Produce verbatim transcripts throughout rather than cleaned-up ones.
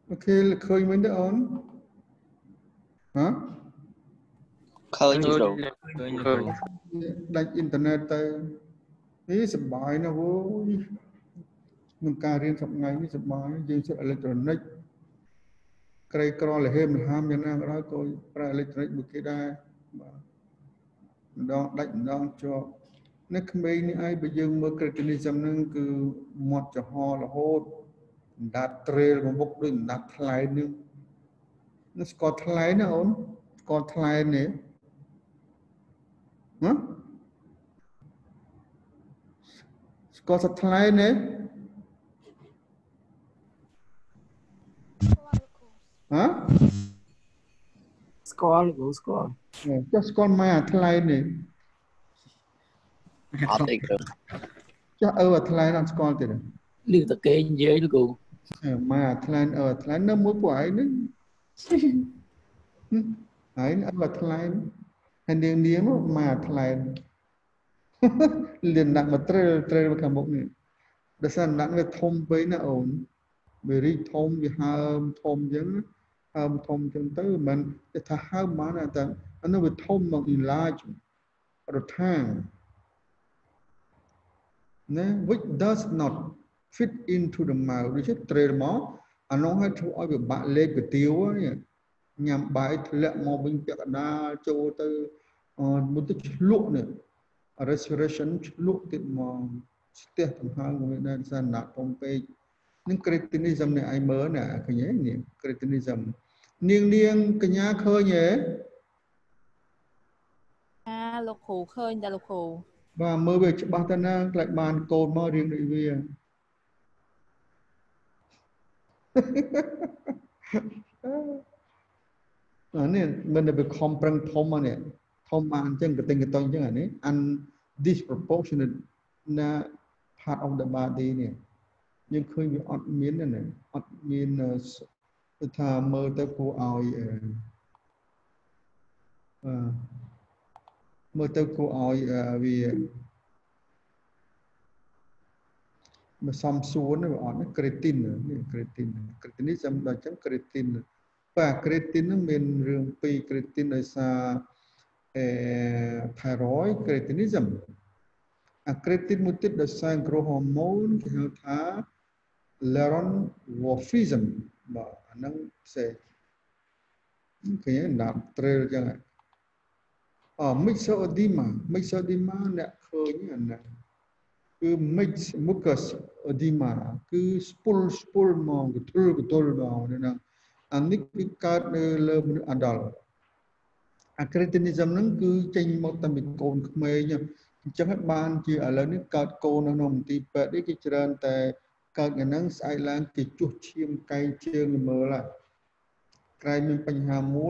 โอเคเคยมันได้ออนฮะเคยอยู่ครูเคยอยู่ครูดังอินเทอร์เน็ตแต่นี่สบายนะโว้ยมันการเรียนสับไงนี่สบายยิงสุดอิเล็กทรอนิกส์ใครกรอเลยเฮมันห้ามอย่างนั้นแล้วก็ปลาอิเล็กทรอนิกส์บุกได้ดองดักดองจอบนักเมย์นี่ไอ้ไปยังเมื่อกระตุ้นจำนึงคือหมดจะห่อละโหดดัดเทรลมาบุกด้วยดัดทลายนึงนั่นสกอตทลายนะโอนสกอตทลายเนี่ยฮะสกอตทลายเนี่ยฮะสกอลครูสกอลจะสกอตมาทลายเนี่ยអត់អីគ្រូចាស់អឺអាថ្លៃដល់ស្គាល់ទៀតឮតែគេនិយាយលោកគ្រូមកថ្លៃអឺថ្លៃនៅមួយពួកឯងហ្នឹងហើយអឺថ្លៃហើយនាងនាងនោះមកថ្លៃលៀនដាក់មកត្រេលត្រេលខាងមុខនេះដោយសារដាក់វាធំពេកណាអូនវារីកធំវាហើមធំអញ្ចឹងហើមធំអញ្ចឹងទៅមិនថាហើមបានតែអានោះវាធំមក enlarge រដ្ឋា which does not fit into the mouth ដូចជាត្រេលមកអានោះឲ្យធ្វើឲ្យវាបាក់លេខកាទៀវញ៉ាំបាយធ្លាក់មកវិញពាក់កណ្ដាលចូលទៅមុនទៅឆ្លក់នេះ respiration ឆ្លក់ទៀតមកស្ទះដង្ហើមក៏មានដែរសារណាត់ធំពេកនឹង cretinism នេះឯងមើលណាឃើញទេនេះ cretinism នាងនាងកញ្ញាឃើញទេអាលោកគ្រូឃើញតែលោកគ្រូបាទមើលវាច្បាស់ទៅណាខ្លាចបានកូនមករៀងដូចវាអានេះមិនទៅខំប្រឹងធំអានេះធំបានអញ្ចឹងកតិងកតងអញ្ចឹងអានេះ un disproportionate ណា part of the body នេះយើងឃើញវាអត់មានណាអត់មានថាមើលទៅគួរឲ្យអឺមើលទៅគួរឲ្យវាមកសំសួនវាអត់ណា creatine នេះ creatine cretinism ដល់អញ្ចឹង creatine បាទ creatine នឹងមានរឿងពីរ creatine ដោយសារអឺ thyroid cretinism អា creatine មួយទៀតដោយសារ growth hormone គេហៅថា lerone-warfarism បាទអាហ្នឹងផ្សេងឃើញណាប់ trail អញ្ចឹងអ myxedema myxedema អ្នកឃើញអាហ្នឹងគឺ mix mucus edema គឺស្ពុលស្ពុលមកកទល់កទល់មកហ្នឹងអានេះគឺកើតនៅលើមនុស្ស adult អា cretinism ហ្នឹងគឺចេញមកតែពីកូនក្មេងអញ្ចឹងបានជាឥឡូវនេះកើតកូននៅក្នុងមន្ទីរពេទ្យនេះគេច្រើនតែកើតយ៉ាងហ្នឹងស្អែកឡើងគេជួសឈាមកែងជើងមើលហើយក្រែងមានបញ្ហាមួយ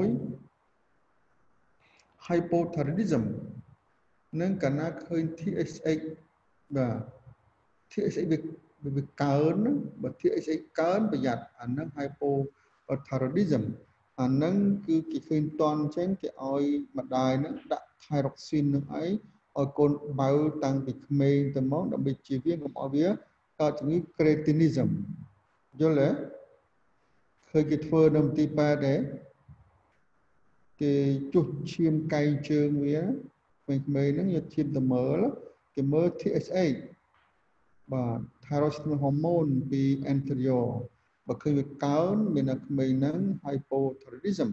hypothyroidism នឹងកាលណាឃើញ T S H បាទ T S H វាវាកើនបើ T S H កើនប្រយ័ត្នអាហ្នឹង hypothyroidism អាហ្នឹងគឺគេឃើញតន់អញ្ចឹងគេឲ្យម្ដាយហ្នឹងដាក់ thyroxine នឹងអីឲ្យកូនបើតាំងពីក្មេងទៅមកដើម្បីជៀសវាងកុំឲ្យវាកើតជំងឺ cretinism យល់ទេឃើញគេធ្វើនៅមន្ទីរពេទ្យទេគេជួសឈាមកែងជើងវាក្មេងៗហ្នឹងយកឈាមទៅមើលគេមើល T S H បាទ thyroid hormone ពី anterior បើឃើញវាកើនមានតែក្មេងហ្នឹង hypothyroidism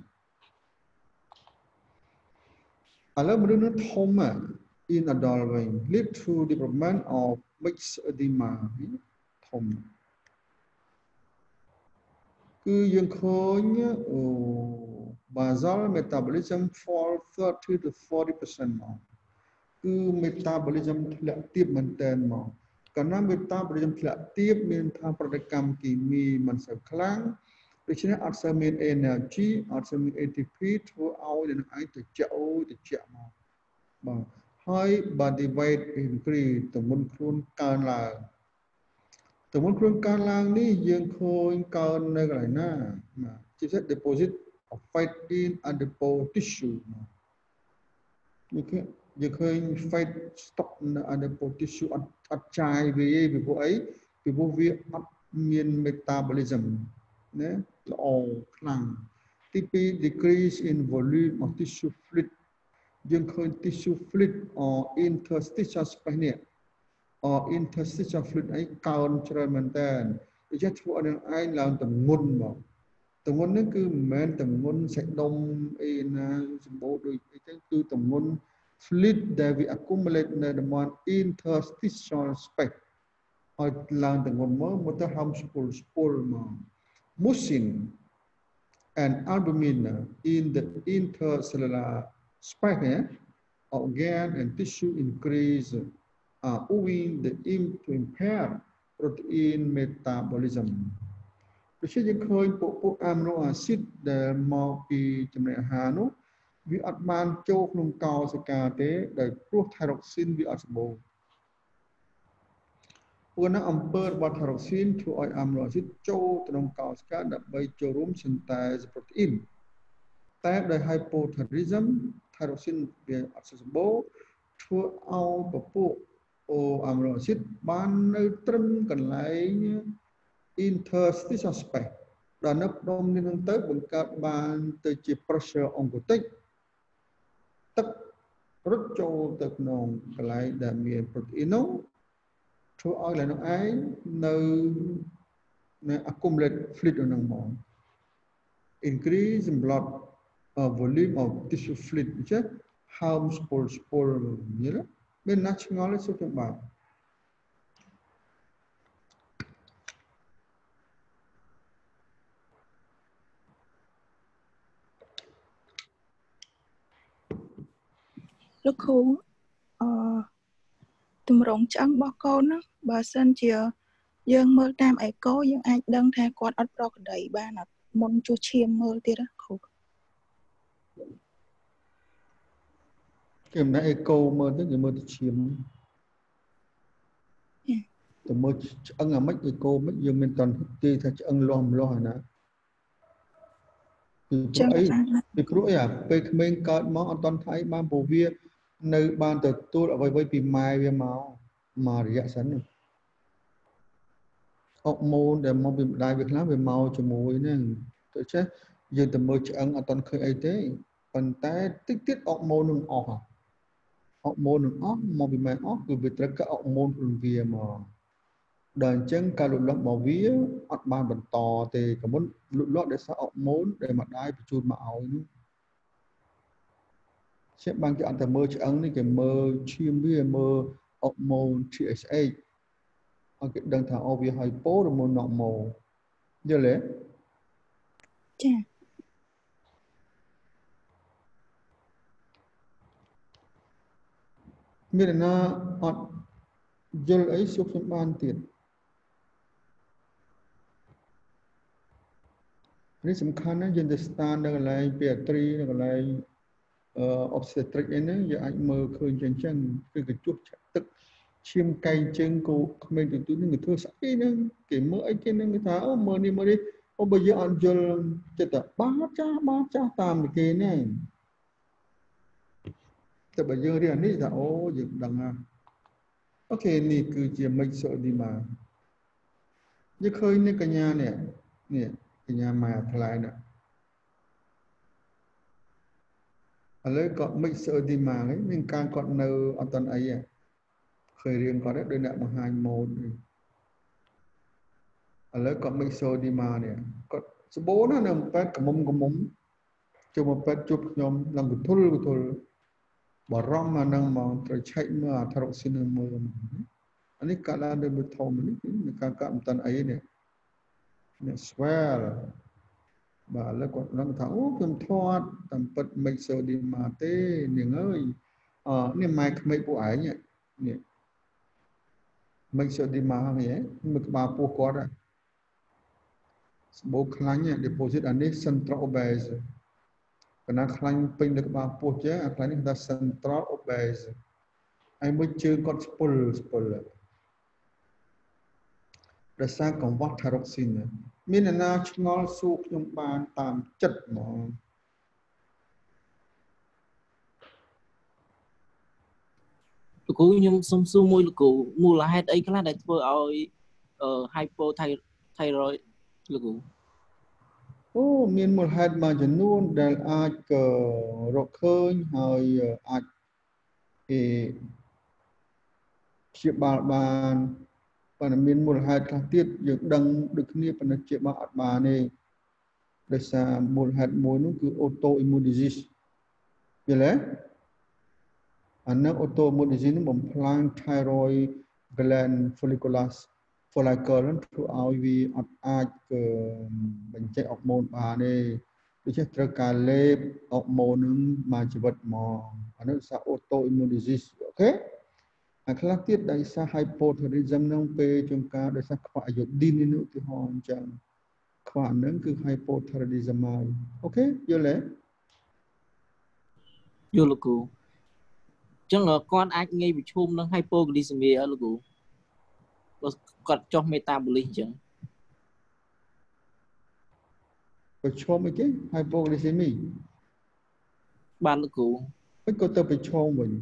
ឥឡូវមនុស្សនឹងធំ in adult វិញ lead to development of myxedema ធំគឺយើងឃើញអូ basal metabolism fall thirty to forty percent មកគឺ metabolism ធ្លាក់ទាបមែនតើមកកាលណា metabolism ធ្លាក់ទាបមានថាប្រតិកម្មគីមីមិនសូវខ្លាំងដូច្នេះអត់សូវមាន energy អត់សូវមាន A T P ធ្វើឲ្យនឹងឯងទៅចោទៅជាក់មកបាទហើយ body weight increase ទម្ងន់ខ្លួនកើនឡើងទម្ងន់ខ្លួនកើនឡើងនេះយើងឃើញកើននៅកន្លែងណាបាទជាពិសេស deposit of fat in adipose tissue នេះគឺយើងឃើញ fat stock នៅ adipose tissue អត់អត់ចាយវាពីព្រោះអីពីព្រោះវាអត់មាន metabolism ណាល្អខ្លាំងទីពីរ decrease in volume of tissue fluid យើងឃើញ tissue fluid or interstitial space នេះ or interstitial fluid អីកើនច្រើនមែនតើវាចេះធ្វើឲ្យនឹងឯងឡើងទម្ងន់មកទម្ងន់នេះគឺមិនមែនទម្ងន់សាច់ដុំអីណាសម្បូរដូចអីចឹងគឺទម្ងន់ fluid ដែលវា accumulate នៅតំបន់ interstitial space ឲ្យឡើងទម្ងន់មកមកទៅហើមស្ពុលស្ពុលមក mucin and albumin in the intercellular space eh, organ and tissue increase uh, owing the im to impair protein metabolism ដូច្នេះយើងឃើញពួកពួក amino acid ដែលមកពីចំណីអាហារនោះវាអត់បានចូលក្នុងកោសិកាទេដោយព្រោះ thyroxine វាអត់សម្បូរព្រោះនៅអំពើរបស់ thyroxine ធ្វើឲ្យ amino acid ចូលទៅក្នុងកោសិកាដើម្បីចូលរួម synthese protein តែដោយ hypothyroidism thyroxine វាអត់សម្បូរធ្វើឲ្យពពួក amino acid បាននៅត្រឹមកន្លែង interstitial space ដល់នៅផ្ដុំនេះនឹងទៅបង្កើតបានទៅជា pressure oncotic ទឹករត់ចូលទៅក្នុងកន្លែងដែលមាន protein នោះធ្វើឲ្យឡើងនោះឯងនៅនៅ accumulate fluid ក្នុងហ្មង increase in blood uh, volume of tissue fluid អញ្ចឹងហើមស្ពុលស្ពុលយល់មានណាឆ្ងល់ទេសុខទាំងបាទលោកគ្រូអឺទម្រង់ឆ្អឹងរបស់កូនហ្នឹងបើសិនជាយើងមើលតាមអេកូយើងអាចដឹងថាគាត់អត់ប្រក្រតីបានអត់មុនជួសឈាមមើលទៀតណាគ្រូគេមិនអេកូមើលទៅគេមើលទៅឈាមទៅមើលឆ្អឹងអាម៉េចអេកូមិនយើងមានតន់ទីថាឆ្អឹងលាស់ម្លាស់ហើយណាពីព្រោះអីពីព្រោះអីអាពេលក្មេងកើតមកអត់តន់ថៃបានព្រោះវានៅបានទទួលអ្វីៗពីម៉ែវាមកមករយៈសិនអុកម៉ូនដែលមកពីម្ដាយវាខ្លះវាមកជាមួយហ្នឹងទៅចេះយើងទៅមើលឆ្អឹងអត់តន់ឃើញអីទេប៉ុន្តែតិចទៀតអុកម៉ូននឹងអស់អុកម៉ូននឹងអស់មកពីម៉ែអស់គឺវាត្រូវកាអុកម៉ូនខ្លួនវាមកដល់អញ្ចឹងការលូតលាស់របស់វាអត់បានបន្តទេក៏មុនលូតលាស់ដោយសារអុកម៉ូនដែលម្ដាយបញ្ជូនមកឲ្យនោះជាបានគេអត់តែមើលឆ្អឹងនេះគេមើលឈាមវាមើលអុកម៉ូន T S H ឲ្យគេដឹងថាអូវាហើយពោឬមុន normal យល់ទេចាមានណាអត់យល់អីសុខខ្ញុំបានទៀតនេះសំខាន់ណាស់យើងទៅស្តាននៅកន្លែងពេទ្រីនៅកន្លែងអឺ obstetric អីហ្នឹងយើងអាចមើលឃើញចឹងចឹងគឺកញ្ចុះឆាក់ទឹកឈាមកែងជើងគោក្មេងទៅនេះគេធ្វើស្អីហ្នឹងគេមើលអីគេហ្នឹងគេថាអូមើលនេះមើលនេះអូបើយើងអត់យល់ចិត្តតែបាចាស់បាចាស់តាមគេហ្នឹងតែបើយើងរៀននេះថាអូយើងដឹងណាអូខេនេះគឺជា myxedema យើងឃើញនេះកញ្ញានេះនេះកញ្ញាម៉ែថ្លៃណាឥឡូវគាត់ myxedema ហ្នឹងមានការគាត់នៅអត់តន់អីទេឃើញរៀងគាត់ដូចអ្នកបង្ហាញម៉ូដឥឡូវគាត់ myxedema នេះគាត់សម្បូរណាស់នៅពេទ្យកមុំកមុំជួបមកពេទ្យជួបខ្ញុំឡើងកធុលកធុលបារម្ភអានឹងមកត្រូវឆែកមើលអា thyroxine នឹងមើលអានេះកាលឡើងដូចធំនេះមានការកាត់មិនតាន់អីនេះនេះ swell បាទឥឡូវគាត់នឹងថាអូខ្ញុំធាត់តាមពិត myxedema ទេនាងអើយអនេះម៉ែក្មេកពួកឯងនេះ myxedema ហ្នឹងមើលក្បាលពោះគាត់សម្បូរខ្លាញ់ deposit អានេះ central obese កណាខ្លាញ់ពេញលើក្បាលពោះចេះអាខ្លាញ់នេះគេថា central obese ហើយមួយជើងគាត់ស្ពុលស្ពុលដោយសារកង្វះ thyroxine មានអ្នកណាឆ្ងល់សួរខ្ញុំបានតាមចិត្តហ្មងលោកគ្រូខ្ញុំសុំសួរមួយលោកគ្រូមូលហេតុអីខ្លះដែលធ្វើឲ្យ hypothyroid លោកគ្រូអូមានមូលហេតុមួយចំនួនដែលអាចរកឃើញហើយអាចគេព្យាបាលបានប៉ុន្តែមានមូលហេតុខ្លះទៀតយើងដឹងដូចគ្នាប៉ុន្តែព្យាបាលអត់បានទេដោយសារមូលហេតុមួយនោះគឺ autoimmune disease យល់ទេអានោះ autoimmune disease នោះបំផ្លាញ thyroid gland folliculus follicle នឹងធ្វើឲ្យវាអត់អាចបញ្ចេញអរម៉ូនបានទេដូច្នេះត្រូវការលេបអរម៉ូននឹងមួយជីវិតមកអានោះសារ autoimmune disease អូខេអាខ្លះទៀតដោយសារ hypothyroidism នឹងពេលជួនកាលដោយសារខ្វះអាយ៉ូឌីននេះឧទាហរណ៍អញ្ចឹងខ្វះហ្នឹងគឺ hypothyroidism ហើយអូខេយល់ទេយល់លោកគ្រូអញ្ចឹងគាត់អាចងាយប្រឈមនឹង hypoglycemia លោកគ្រូបើគាត់ចុះ metabolic អញ្ចឹងប្រឈមអីគេ hypoglycemia បានលោកគ្រូមិនក៏ទៅប្រឈមវិញ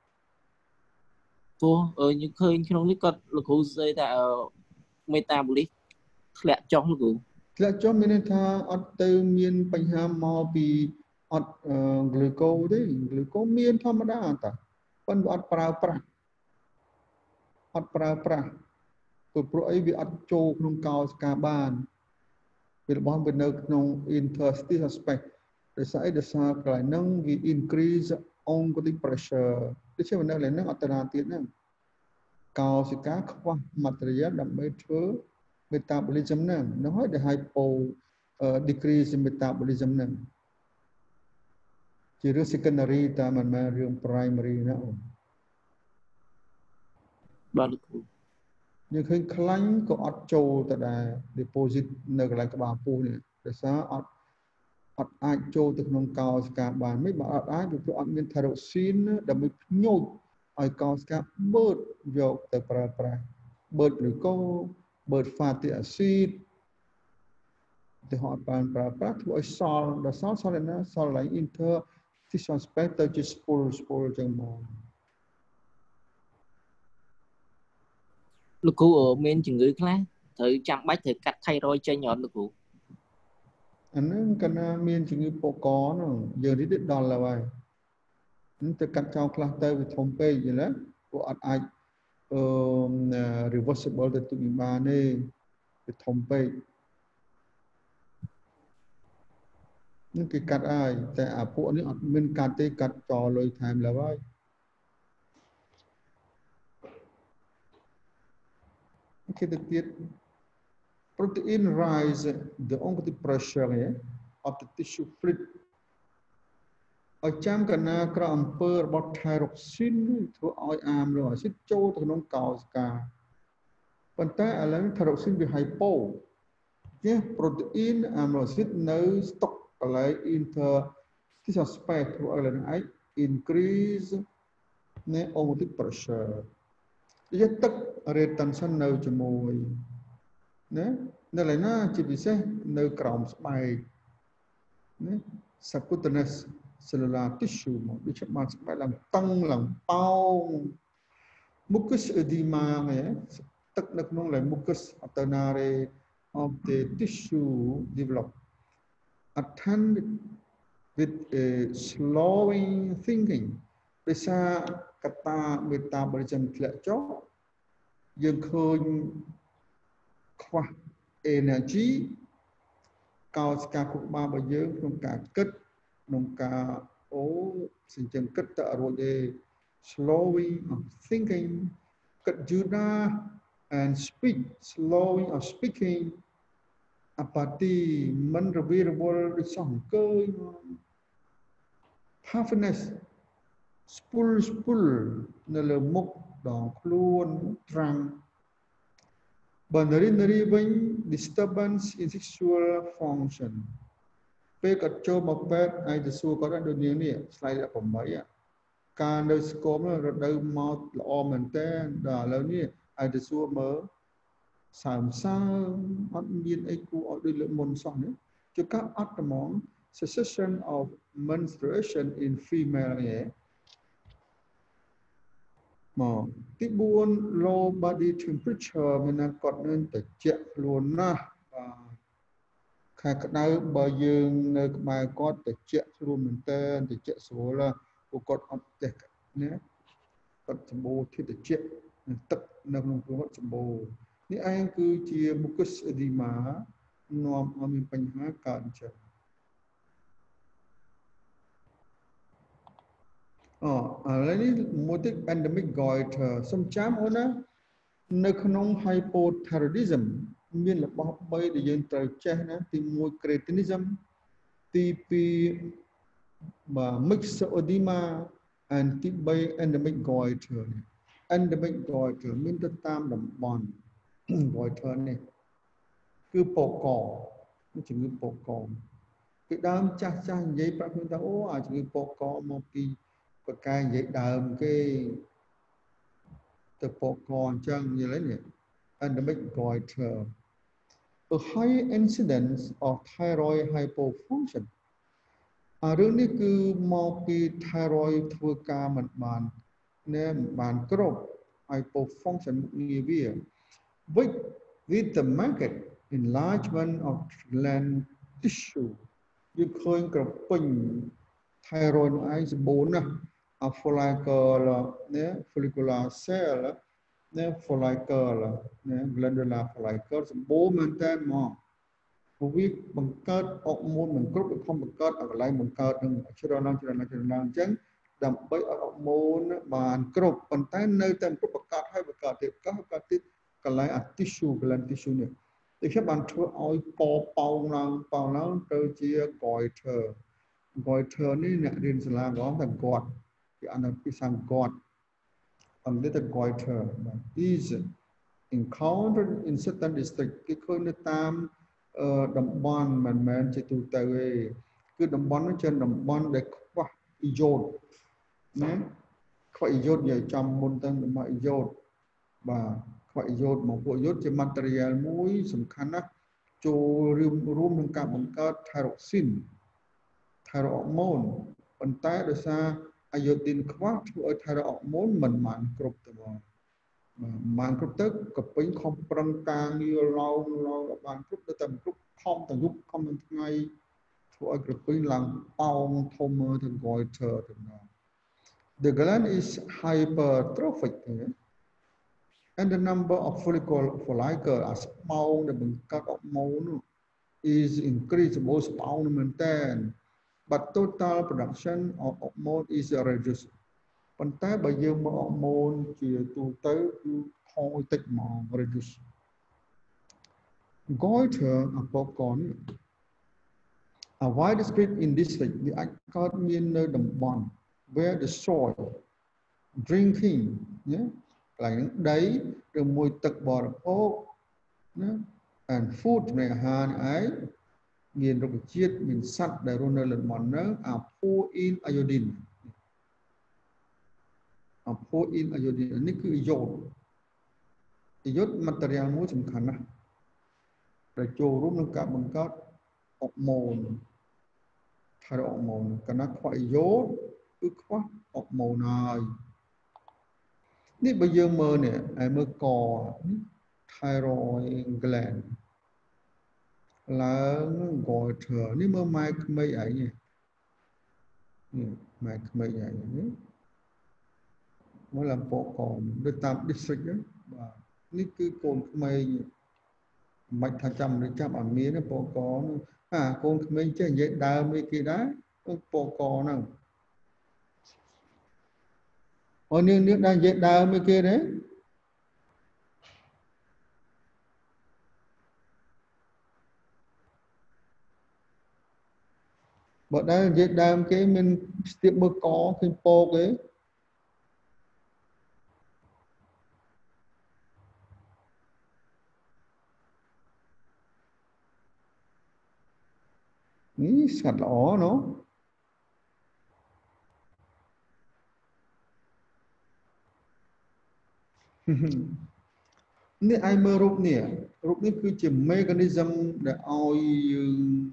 ព្រោះយើងឃើញក្នុងនេះគាត់លោកគ្រូស្អីថា metabolic ធ្លាក់ចុះលោកគ្រូធ្លាក់ចុះមានន័យថាអត់ទៅមានបញ្ហាមកពីអត់ glucose ទេ glucose មានធម្មតាតាប៉ុន្តែអត់ប្រើប្រាស់អត់ប្រើប្រាស់ព្រោះព្រោះអីវាអត់ចូលក្នុងកោសិកាបានវារបស់វានៅក្នុង interstitial space ដោយសារអីដោយសារកន្លែងហ្នឹងវា increase oncotic pressure ដូច្នេះនៅកន្លែងហ្នឹងអត់តាទៀតហ្នឹងកោសិកាខ្វះ material ដើម្បីធ្វើ metabolism ហ្នឹងនោះហើយដែល hypo decrease metabolism ហ្នឹងជារឿង secondary តែមិនមែនរឿង primary ណាអូនបាទលោកគ្រូយើងឃើញខ្លាញ់ក៏អត់ចូលទៅដែរ deposit នៅកន្លែងក្បាលពោះនេះដោយសារអត់អត់អាចចូលទៅក្នុងកោសិកាបានមិនបើអត់អាចព្រោះអត់មាន thyroxine ដើម្បីភ្ញូចឲ្យកោសិកាបឺតយកទៅប្រើប្រាស់បឺត glucose បឺត fatty acid ទៅហត់បានប្រើប្រាស់ធ្វើឲ្យសល់ដល់សល់សល់ឯណាសល់ឡើង interstitial space ទៅជា spool spool ចឹងមកលោកគ្រូមានជំងឺខ្លះត្រូវចាំបាច់ត្រូវកាត់ thyroid ចេញអត់លោកគ្រូអានឹងកណាមានជំងឺពោកកហ្នឹងយើងនេះដល់ហើយនឹងទៅកាត់ចោលខ្លះទៅវាធំពេកយល់ទេពួកអត់អាចអឺ reversible ទៅទុកបានទេវាធំពេកនឹងគេកាត់ហើយតែអាពួកនេះអត់មានកាត់ទេកាត់ចោលលុយថែមលើហើយគេទៅទៀត protein rise the oncotic pressure of the tissue fluid ឲ្យចាំកណាក្រអំពើរបស់ thyroxine ធ្វើឲ្យអាមរអាស៊ីតចូលទៅក្នុងកោសិកាប៉ុន្តែឥឡូវ thyroxine វា hypo ជា protein អាមរអាស៊ីតនៅស្តុកកន្លែង interstitial space ធ្វើឲ្យឡើងឯង increase នៃ oncotic pressure វាទឹក retention នៅជាមួយណានៅឡើយណាជាពិសេសនៅក្រោមស្បែកណា subcutaneous cellular tissue មកដូចជាបានស្បែកឡើងតឹងឡើងប៉ោង mucus edema ហ្នឹងទឹកនៅក្នុង mucus alternare of the tissue develop attended with a slowing thinking ដោយសារកត្តា metabolism ធ្លាក់ចុះយើងឃើញខ្វះ energy កោសិកាខួរក្បាលរបស់យើងក្នុងការគិតក្នុងការអូសញ្ចឹងគិតទៅរួចទេ slowing of thinking គិតយឺតណាស់ and speak slowing of speaking អបតិមិនរវីរវល់ដូចសោះអង្គើយ happiness spool spool នៅលើមុខដងខ្លួនត្រាំងបើនរីនរីវិញ disturbance in sexual function ពេលគាត់ចូលមកពេទ្យហើយទៅសួរគាត់ដូចនាងនេះស្លាយeightការនៅស្គមរដូវមកល្អមែនតើដល់ឥឡូវនេះហើយទៅសួរមើលសើមសើមអត់មានអីគួរឲ្យដូចលើកមុនសោះនេះជួនកាលអត់ត្មង cessation of menstruation in female នេះមកទីfour low body temperature មានគាត់នឹងត្រជាក់ខ្លួនណាស់បាទខាក្តៅបើយើងនៅក្បែរគាត់តិចស្រួលមែនតើតិចស្រួលពួកគាត់អត់ចេះណាគាត់សម្បូរធាតុតិចទឹកនៅក្នុងខ្លួនសម្បូរនេះឯងគឺជា mucus edema នាំឲ្យមានបញ្ហាកើតអញ្ចឹងអូឥឡូវនេះមួយទៀត endemic goiter សំចាំអូនណានៅក្នុង hypothyroidism មានរបស់បីដែលយើងត្រូវចេះណាទីមួយ cretinism ទីពីរបាទ mixed edema and ទីបី endemic goiter endemic goiter មានទៅតាមតំបន់ goiter នេះគឺពកកជំងឺពកកពីដើមចាស់ចាស់និយាយប្រាប់ខ្ញុំថាអូអាជំងឺពកកមកពីបកាយនិយាយដើមគេទៅពកកអញ្ចឹងយល់ទេនេះ endemic goiter a high incidence of thyroid hypofunction អារឿងនេះគឺមកពី thyroid ធ្វើការមិនបានណែមិនបានគ្រប់ hypofunction ងាយវា with with the market enlargement of gland tissue យើងឃើញក្រពេញ thyroid នោះឯងសម្បូរណាស់ follicle ណា follicular cell ណា follicle ណា glandular follicle សម្បូរមែនតើមកព្រោះវាបង្កើតអុកម៉ូនមិនគ្រប់វាខំបង្កើតឲ្យកន្លែងបង្កើតនឹងច្រើនឡើងច្រើនឡើងច្រើនឡើងអញ្ចឹងដើម្បីឲ្យអុកម៉ូនបានគ្រប់ប៉ុន្តែនៅតែគ្រប់បង្កើតហើយបង្កើតទៀតក៏បង្កើតទៀតកន្លែងអា tissue gland tissue នេះតែខ្ញុំបានធ្វើឲ្យពប៉ោងឡើងប៉ោងឡើងទៅជា goiter goiter នេះអ្នករៀនសាលាក៏ថាគាត់គេអានភាសាគាត់អង់គ្លេសថា goiter is encountered in certain district គេឃើញនៅតាមតំបន់មិនមែនជាទូទៅទេគឺតំបន់នោះជាតំបន់ដែលខ្វះអ៊ីយ៉ូតណាខ្វះអ៊ីយ៉ូតនិយាយចំមុនទៅមកអ៊ីយ៉ូតបាទខ្វះអ៊ីយ៉ូតមកពួកអ៊ីយ៉ូតជា material មួយសំខាន់ណាស់ចូលរួមរួមក្នុងការបង្កើត thyroxine thyrohormone ប៉ុន្តែដោយសារអាយ៉ូឌីនខ្វះធ្វើឲ្យ thyrohormone មិនបានគ្រប់ទៅមកបានគ្រប់ទៅក៏ពេញខំប្រឹងការងារឡោងឡោងបានគ្រប់ទៅតែគ្រប់ខំទាំងយប់ខំទាំងថ្ងៃធ្វើឲ្យក្រពេញឡើងប៉ោងធំមើលទៅ goiter ទៅណា The gland is hypertrophic and the number of follicle follicle អាស្បោងដែលបង្កើតអុកម៉ូន is increased សម្បូរស្បោងមែនតើ but total production of hormone is reduced ប៉ុន្តែបើយើងមក hormone ជាទូទៅគឺខូចតិចហ្មង reduce goiter អពកន a wide spread in district វាអាចកើតមាននៅតំបន់ where the soil drinking ណាកន្លែងហ្នឹងដីឬមួយទឹកបរិភោគណា and food នៃអាហារឯងមានរុក្ខជាតិមានសត្វដែលរស់នៅលើតំបន់ហ្នឹង are poor in iodine អា poor in iodine នេះគឺយ៉ូតយ៉ូត material មួយសំខាន់ណាស់ដែលចូលរួមក្នុងការបង្កើតអុកម៉ូន thyrohormone កាលណាខ្វះយ៉ូតគឺខ្វះអុកម៉ូនហើយនេះបើយើងមើលនេះឲ្យមើលក thyroid gland ឡើង goiter នេះមើលម៉ែក្មេកឯងនេះម៉ែក្មេកឯងនេះមើលឡើងពកកដូចតាម district ហ្នឹងបាទនេះគឺកូនក្មេងមិនថាចាំមិនចាំអត់មានទេពកកនោះអាកូនក្មេងចេះនិយាយដើមអីគេដែរពកកហ្នឹងអូនាងនាងដែរនិយាយដើមអីគេទេបើដែរនិយាយដើមគេមានស្ទាបមើលកឃើញពកទេនេះស្កាត់ល្អណូនេះឯងមើលរូបនេះរូបនេះគឺជា mechanism ដែលឲ្យយើង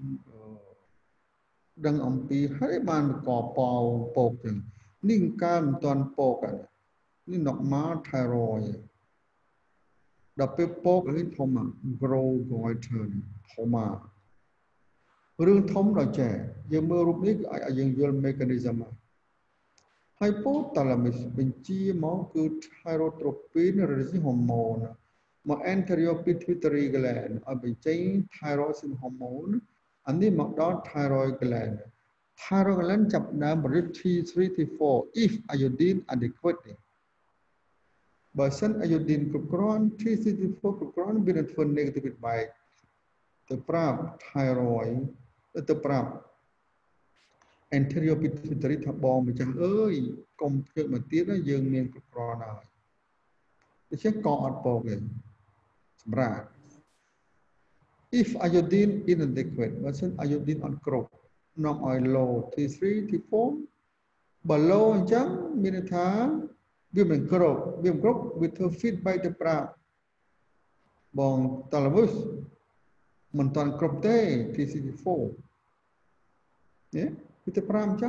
ដឹងអំពីហើយបានកប៉ោពកចឹងនេះកាលមិនតាន់ពកនេះ normal thyroid ដល់ពេលពកនេះធំ grow goiter ធំរឿងធំដល់ចេះយើងមើលរូបនេះគឺអាចឲ្យយើងយល់ mechanism ហើយ hypothalamus បញ្ជាមកគឺ thyrotropin releasing hormone មក anterior pituitary gland ឲ្យបញ្ចេញ thyroid hormone អានេះមកដល់ thyroid gland thyroid gland ចាប់ដើមផលិត T three T four if iodine adequate បើសិន iodine គ្រប់គ្រាន់ T three T four គ្រប់គ្រាន់វានឹងធ្វើ negative feedback ទៅប្រាប់ thyroid ទៅប្រាប់ anterior pituitary ថាបងម្ចាស់អើយកុំធ្វើមកទៀតយើងមានគ្រប់គ្រាន់ហើយដូច្នេះក៏អត់ពោកទេសម្រាប់ if iodine inadequate បើសិន iodine អត់គ្រប់នាំឲ្យ low T three T four បើ low អញ្ចឹងមានន័យថាវាមិនគ្រប់វាមិនគ្រប់វាធ្វើ feedback ទៅប្រាប់បង thalamus មិនតាន់គ្រប់ទេ T three T four នេះវាទៅប្រាប់អញ្ចឹង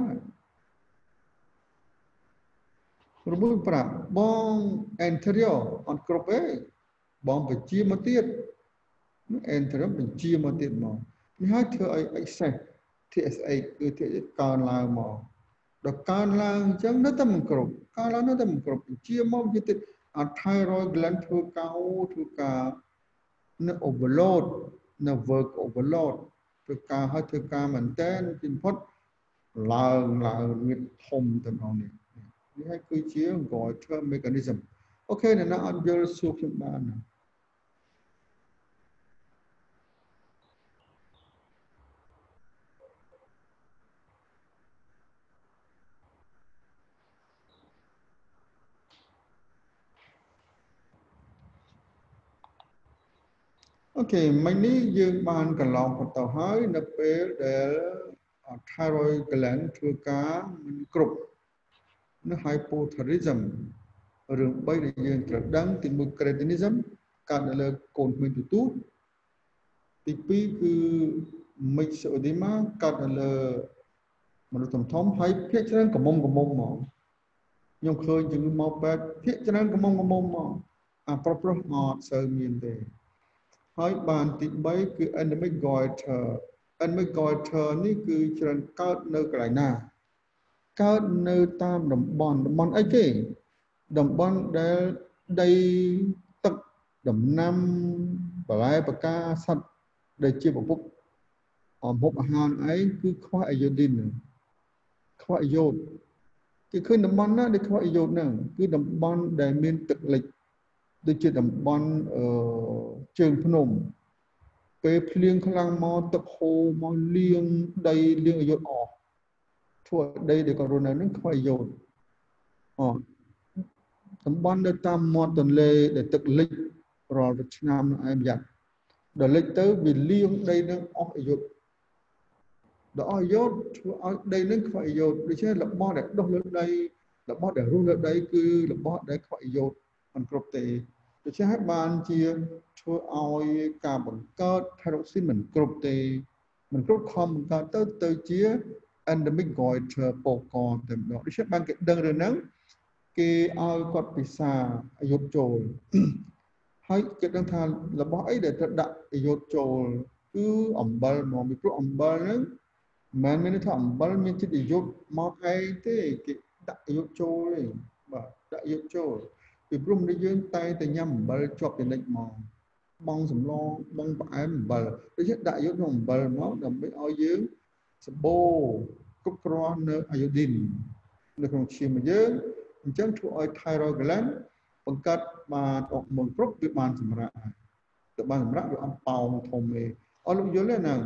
របួសប្រាប់បង anterior អត់គ្រប់ទេបងបញ្ជាមកទៀត anterior បញ្ជាមកទៀតមកនេះហើយធ្វើឲ្យ excess T S H គឺ T S H កើនឡើងមកដល់កើនឡើងអញ្ចឹងនៅតែមិនគ្រប់កើនឡើងនៅតែមិនគ្រប់បញ្ជាមកវាទៀតអា thyroid gland ធ្វើការធ្វើការនៅ overload នៅ work overload ធ្វើការឲ្យធ្វើការមែនតើពីផុតឡើងឡើងមានធំទៅដល់នេះនេះហើយគឺជាអង្គរ term mechanism អូខេអ្នកណាអត់យល់សួរខ្ញុំបានណាអូខេមិញនេះយើងបានកន្លងបន្តហើយនៅពេលដែល thyroid gland ធ្វើការមិនគ្រប់នៅ hypothyroidism រឿងបីដែលយើងត្រូវដឹងទីមួយ cretinism កើតនៅលើកូនក្មេងទូទូទីពីរគឺ myxedema កើតនៅលើមនុស្សធំធំហើយភាគច្រើនកំមុំកំមុំមកខ្ញុំឃើញជំងឺមកបែបភាគច្រើនកំមុំកំមុំមកអាប្រុសប្រុសអត់សូវមានទេហើយបានទីបីគឺ endemic goiter endemic goiter នេះគឺច្រើនកើតនៅកន្លែងណាកើតនៅតាមតំបន់តំបន់អីគេតំបន់ដែលដីទឹកដំណាំបន្លែបកាសត្វដែលជាប្រភពអមហូបអាហារឯងគឺខ្វះអាយ៉ូឌីនខ្វះអាយ៉ូតគឺឃើញតំបន់ណាដែលខ្វះអាយ៉ូតហ្នឹងគឺតំបន់ដែលមានទឹកលិចដូចជាតំបន់អឺជើងភ្នំពេលភ្លៀងខ្លាំងមកទឹកហូរមកលាងដីលាងអាយ៉ូតអស់ធ្វើដីដែលគាត់រស់នៅហ្នឹងខ្វះអាយ៉ូតអតំបន់នៅតាមមាត់ទន្លេដែលទឹកលិចរាល់ឆ្នាំនោះឯងយ៉ាត់ដល់លិចទៅវាលាងដីនឹងអស់អាយ៉ូតដល់អស់អាយ៉ូតធ្វើឲ្យដីនឹងខ្វះអាយ៉ូតដូច្នេះរបស់ដែលដុះលើដីរបស់ដែលរស់លើដីគឺរបស់ដែលខ្វះអាយ៉ូតមិនគ្រប់ទេដូច្នេះហើយបានជាធ្វើឲ្យការបង្កើត thyroxine មិនគ្រប់ទេមិនគ្រប់ខំបង្កើតទៅទៅជា endemic goiter ពកកតែម្ដងដូច្នេះបានគេដឹងរឿងហ្នឹងគេឲ្យគាត់ពិសាអាយុចូលហើយគេដឹងថារបស់អីដែលត្រូវដាក់អាយុចូលគឺអំបិលមកពីព្រោះអំបិលហ្នឹងមិនមែនថាអំបិលមានចិត្តអាយុមកឯងទេគេដាក់អាយុចូលទេបាទដាក់អាយុចូលពីព្រោះមនុស្សយើងតែតែញ៉ាំអំបិលជាប់ទៅនិចមកបងសំឡងបងផ្អែមអំបិលដូច្នេះដាក់អាយុក្នុងអំបិលមកដើម្បីឲ្យយើងសម្បូរគ្រប់គ្រាន់នៅអាយ៉ូឌីននៅក្នុងឈាមរបស់យើងអញ្ចឹងធ្វើឲ្យ thyroid gland បង្កើតបានអុកមុនគ្រប់វាបានសម្រាប់ទៅបានសម្រាប់វាអត់ប៉ោងធំទេអត់លោកយល់ទេហ្នឹង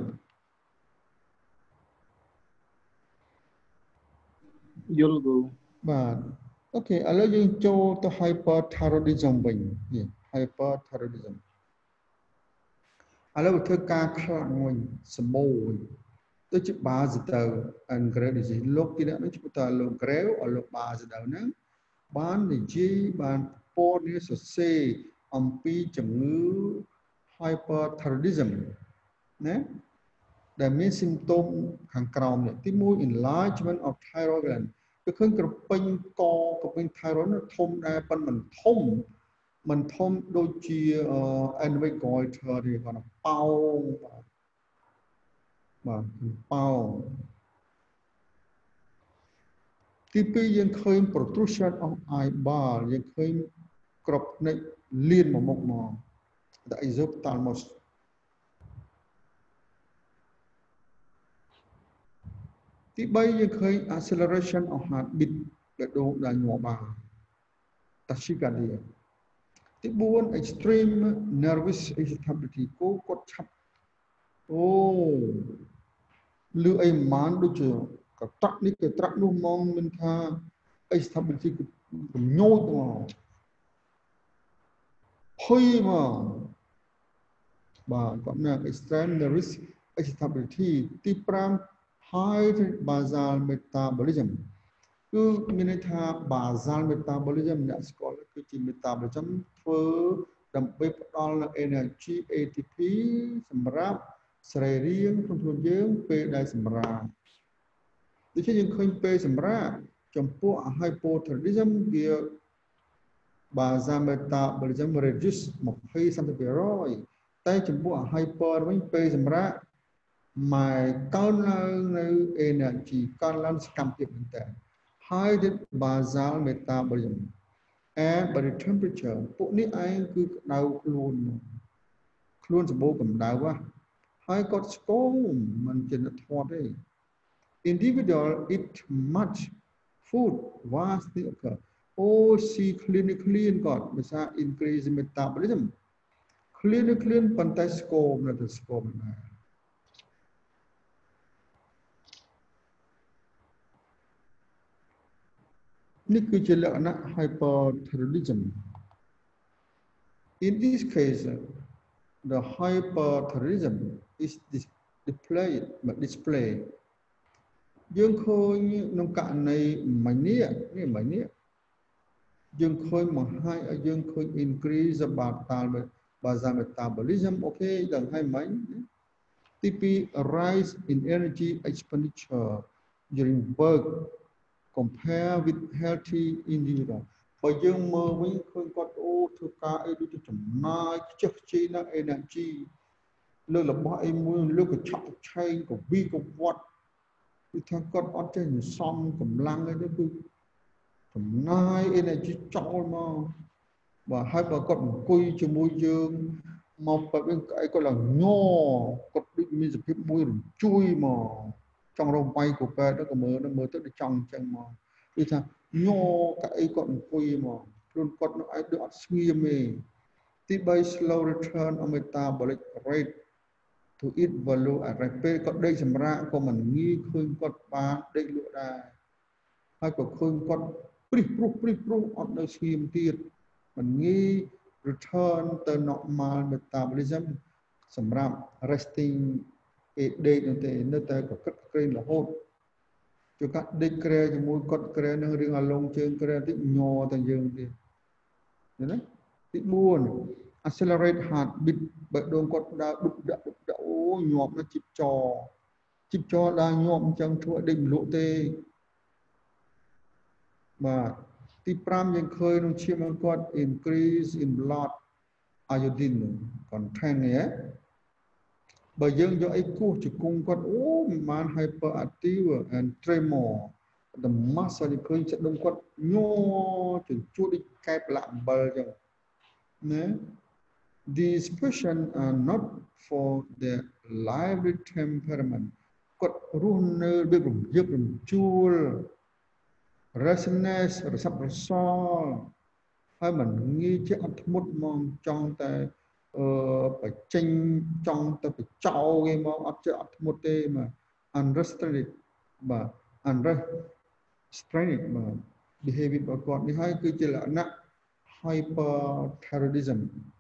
យល់គូបាទអូខេឥឡូវយើងចូលទៅ hyperthyroidism វិញនេះ hyperthyroidism ឥឡូវធ្វើការខ្លាំងវិញសម្បូរវិញទៅជាបាសទៅអង់គ្លេសដូចជាលោកទីនេះឈ្មោះថាលោក Grave ឲ្យលោកបាសទៅហ្នឹងបាននិយាយបានពោលនេះសរសេរអំពីជំងឺ hyperthyroidism ណាដែលមាន symptom ខាងក្រោមនេះទីមួយ enlargement of thyroid gland គឺឃើញក្រពេញកក្រពេញ thyroid នោះធំដែរប៉ុន្តែមិនធំមិនធំដូចជា endemic goiter ទេគាត់ប៉ោងបាទ ប៉ោង ទីពីរយើងឃើញ protrusion of eyeball យើងឃើញក្របភ្នែកលៀនមកមុខមក the exophthalmos ទីបីយើងឃើញ acceleration of heartbeat បេះដូងដែលញាប់បាន tachycardia ទីបួន extreme nervous irritability គោគាត់ឆាប់អូលឺអីមិនដូចជាកត្រាក់នេះកត្រាក់នោះមកមានថា irritability កញោចមកភ័យមកបាទគាត់ណា extreme nervous irritability ទីប្រាំ high basal metabolism គឺមានន័យថា basal metabolism អ្នកស្គាល់គឺជា metabolism ធ្វើដើម្បីផ្ដល់នូវ energy เอ ที พี សម្រាប់សរីរាង្គក្នុងខ្លួនយើងពេលដែលសម្រាកដូច្នេះយើងឃើញពេលសម្រាកចំពោះ hypothyroidism វា basal metabolism reduce 20-30% តែចំពោះ hyper វិញពេលសម្រាកមកកើនឡើងនៅ energy កើនឡើងសកម្មភាពមែនតើ high basal metabolism and body temperature ពួកនេះឯងគឺក្តៅខ្លួនខ្លួនសម្បូរកម្ដៅហើយគាត់ស្គមមិនជាអ្នកធាត់ទេ individual eat much food vastly occur អូ see clinically គាត់ភាសា increase metabolism clinically ប៉ុន្តែស្គមនៅតែស្គមដែរនេះគឺជាលក្ខណៈ hyperthyroidism in this case the hyperthyroidism is displayed but display យើងឃើញក្នុងករណីមួយនេះនេះមួយនេះយើងឃើញបង្ហាញឲ្យយើងឃើញ increase basal basal metabolism អូខេដល់ហើយមិញទីពីរ rise in energy expenditure during work compare with healthy individual បើយើងមើលវិញឃើញគាត់អូធ្វើការអីដូចចំណាយខ្ជិះខ្ជាយណាស់ energy លើរបស់អីមួយលើកឆក់ឆេងកវីកវត្តគឺថាគាត់អត់ចេះសំកម្លាំងអីទេគឺចំណាយ energy ចោលមកបាទហើយបើគាត់អង្គុយជាមួយយើងមកបែបវិញអីគាត់ឡើងញ័រគាត់ដូចមានសភាពមួយរំជួយមកចង់រំវាយកូប៉ែទៅក៏មើលមើលទៅដូចចង់អញ្ចឹងមកគឺថាញ័រកៅអីគាត់អង្គុយមកខ្លួនគាត់នឹងឲ្យដូចអត់ស្ងៀមទេទីបី slow return of metabolic rate to eat value arrest ពេលគាត់ដេកសម្រាកក៏មិនងាយឃើញគាត់បានដេកលក់ដែរហើយក៏ឃើញគាត់ព្រិះព្រុសព្រិះព្រុសអត់នៅស្ងៀមទៀតមិនងាយ return ទៅ normal metabolism សម្រាប់ resting គេដេកនោះទេនៅតែកកិតក្រែងរហូតជួកាត់ដេកក្រែជាមួយគាត់ក្រែនឹងរឿងអាលងជើងក្រែតិចញ័រតែយើងទៀតឃើញទេទីបួន accelerate heartbeat បើដងគាត់ដើរដុបដាក់ដុបដាក់អូញាប់ណាស់ជីបចរជីបចរដើរញាប់អញ្ចឹងធ្វើឲ្យដេកមិនលក់ទេបាទទីប្រាំយើងឃើញក្នុងឈាមរបស់គាត់ increase in blood iodine content នេះបើយើងយកអីគោះជង្គង់គាត់អូមិនបាន hyperactive and tremor the muscle ឃើញចិត្តដុំគាត់ញ័រជញ្ជួតដូចកែប្រឡាក់អំបិលអញ្ចឹងណា These patients are not for their lively temperament គាត់រស់នៅដូចរំយឹករំជួល restlessness រស័ព្ទរសល់ហើយមិនងាយជាអត់ធ្មត់ហ្មងចង់តែអឺបញ្ចេញចង់ទៅបញ្ចោគេមកអត់ចេះអត់ធ្មត់ទេបាទ unrestrained បាទ unrestrained បាទ behavior របស់គាត់នេះហើយគឺជាលក្ខណៈ hyperthyroidism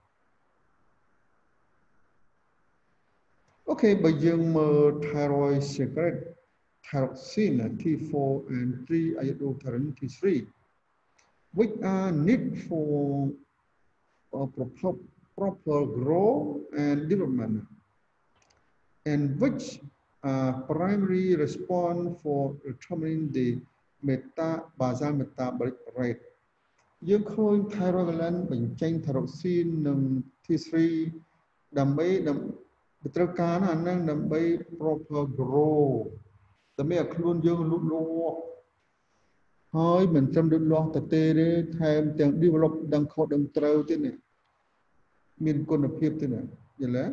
អូខេបើយើងមើល thyroid secret thyroxine T four and three iodothyronine T three which are need for uh, proper, proper growth and development and which are primary response for determining the meta basal metabolic rate យើងឃើញ thyroid gland បញ្ចេញ thyroxine និង T three ដើម្បីត្រូវការណាហ្នឹងដើម្បី proper grow ដើម្បីឲ្យខ្លួនយើងលូតលាស់ហើយមិនត្រឹមលូតលាស់ទៅទេទេថែមទាំង develop ដឹងខុសដឹងត្រូវទៀតនេះមានគុណភាពទៀតនេះយល់ទេ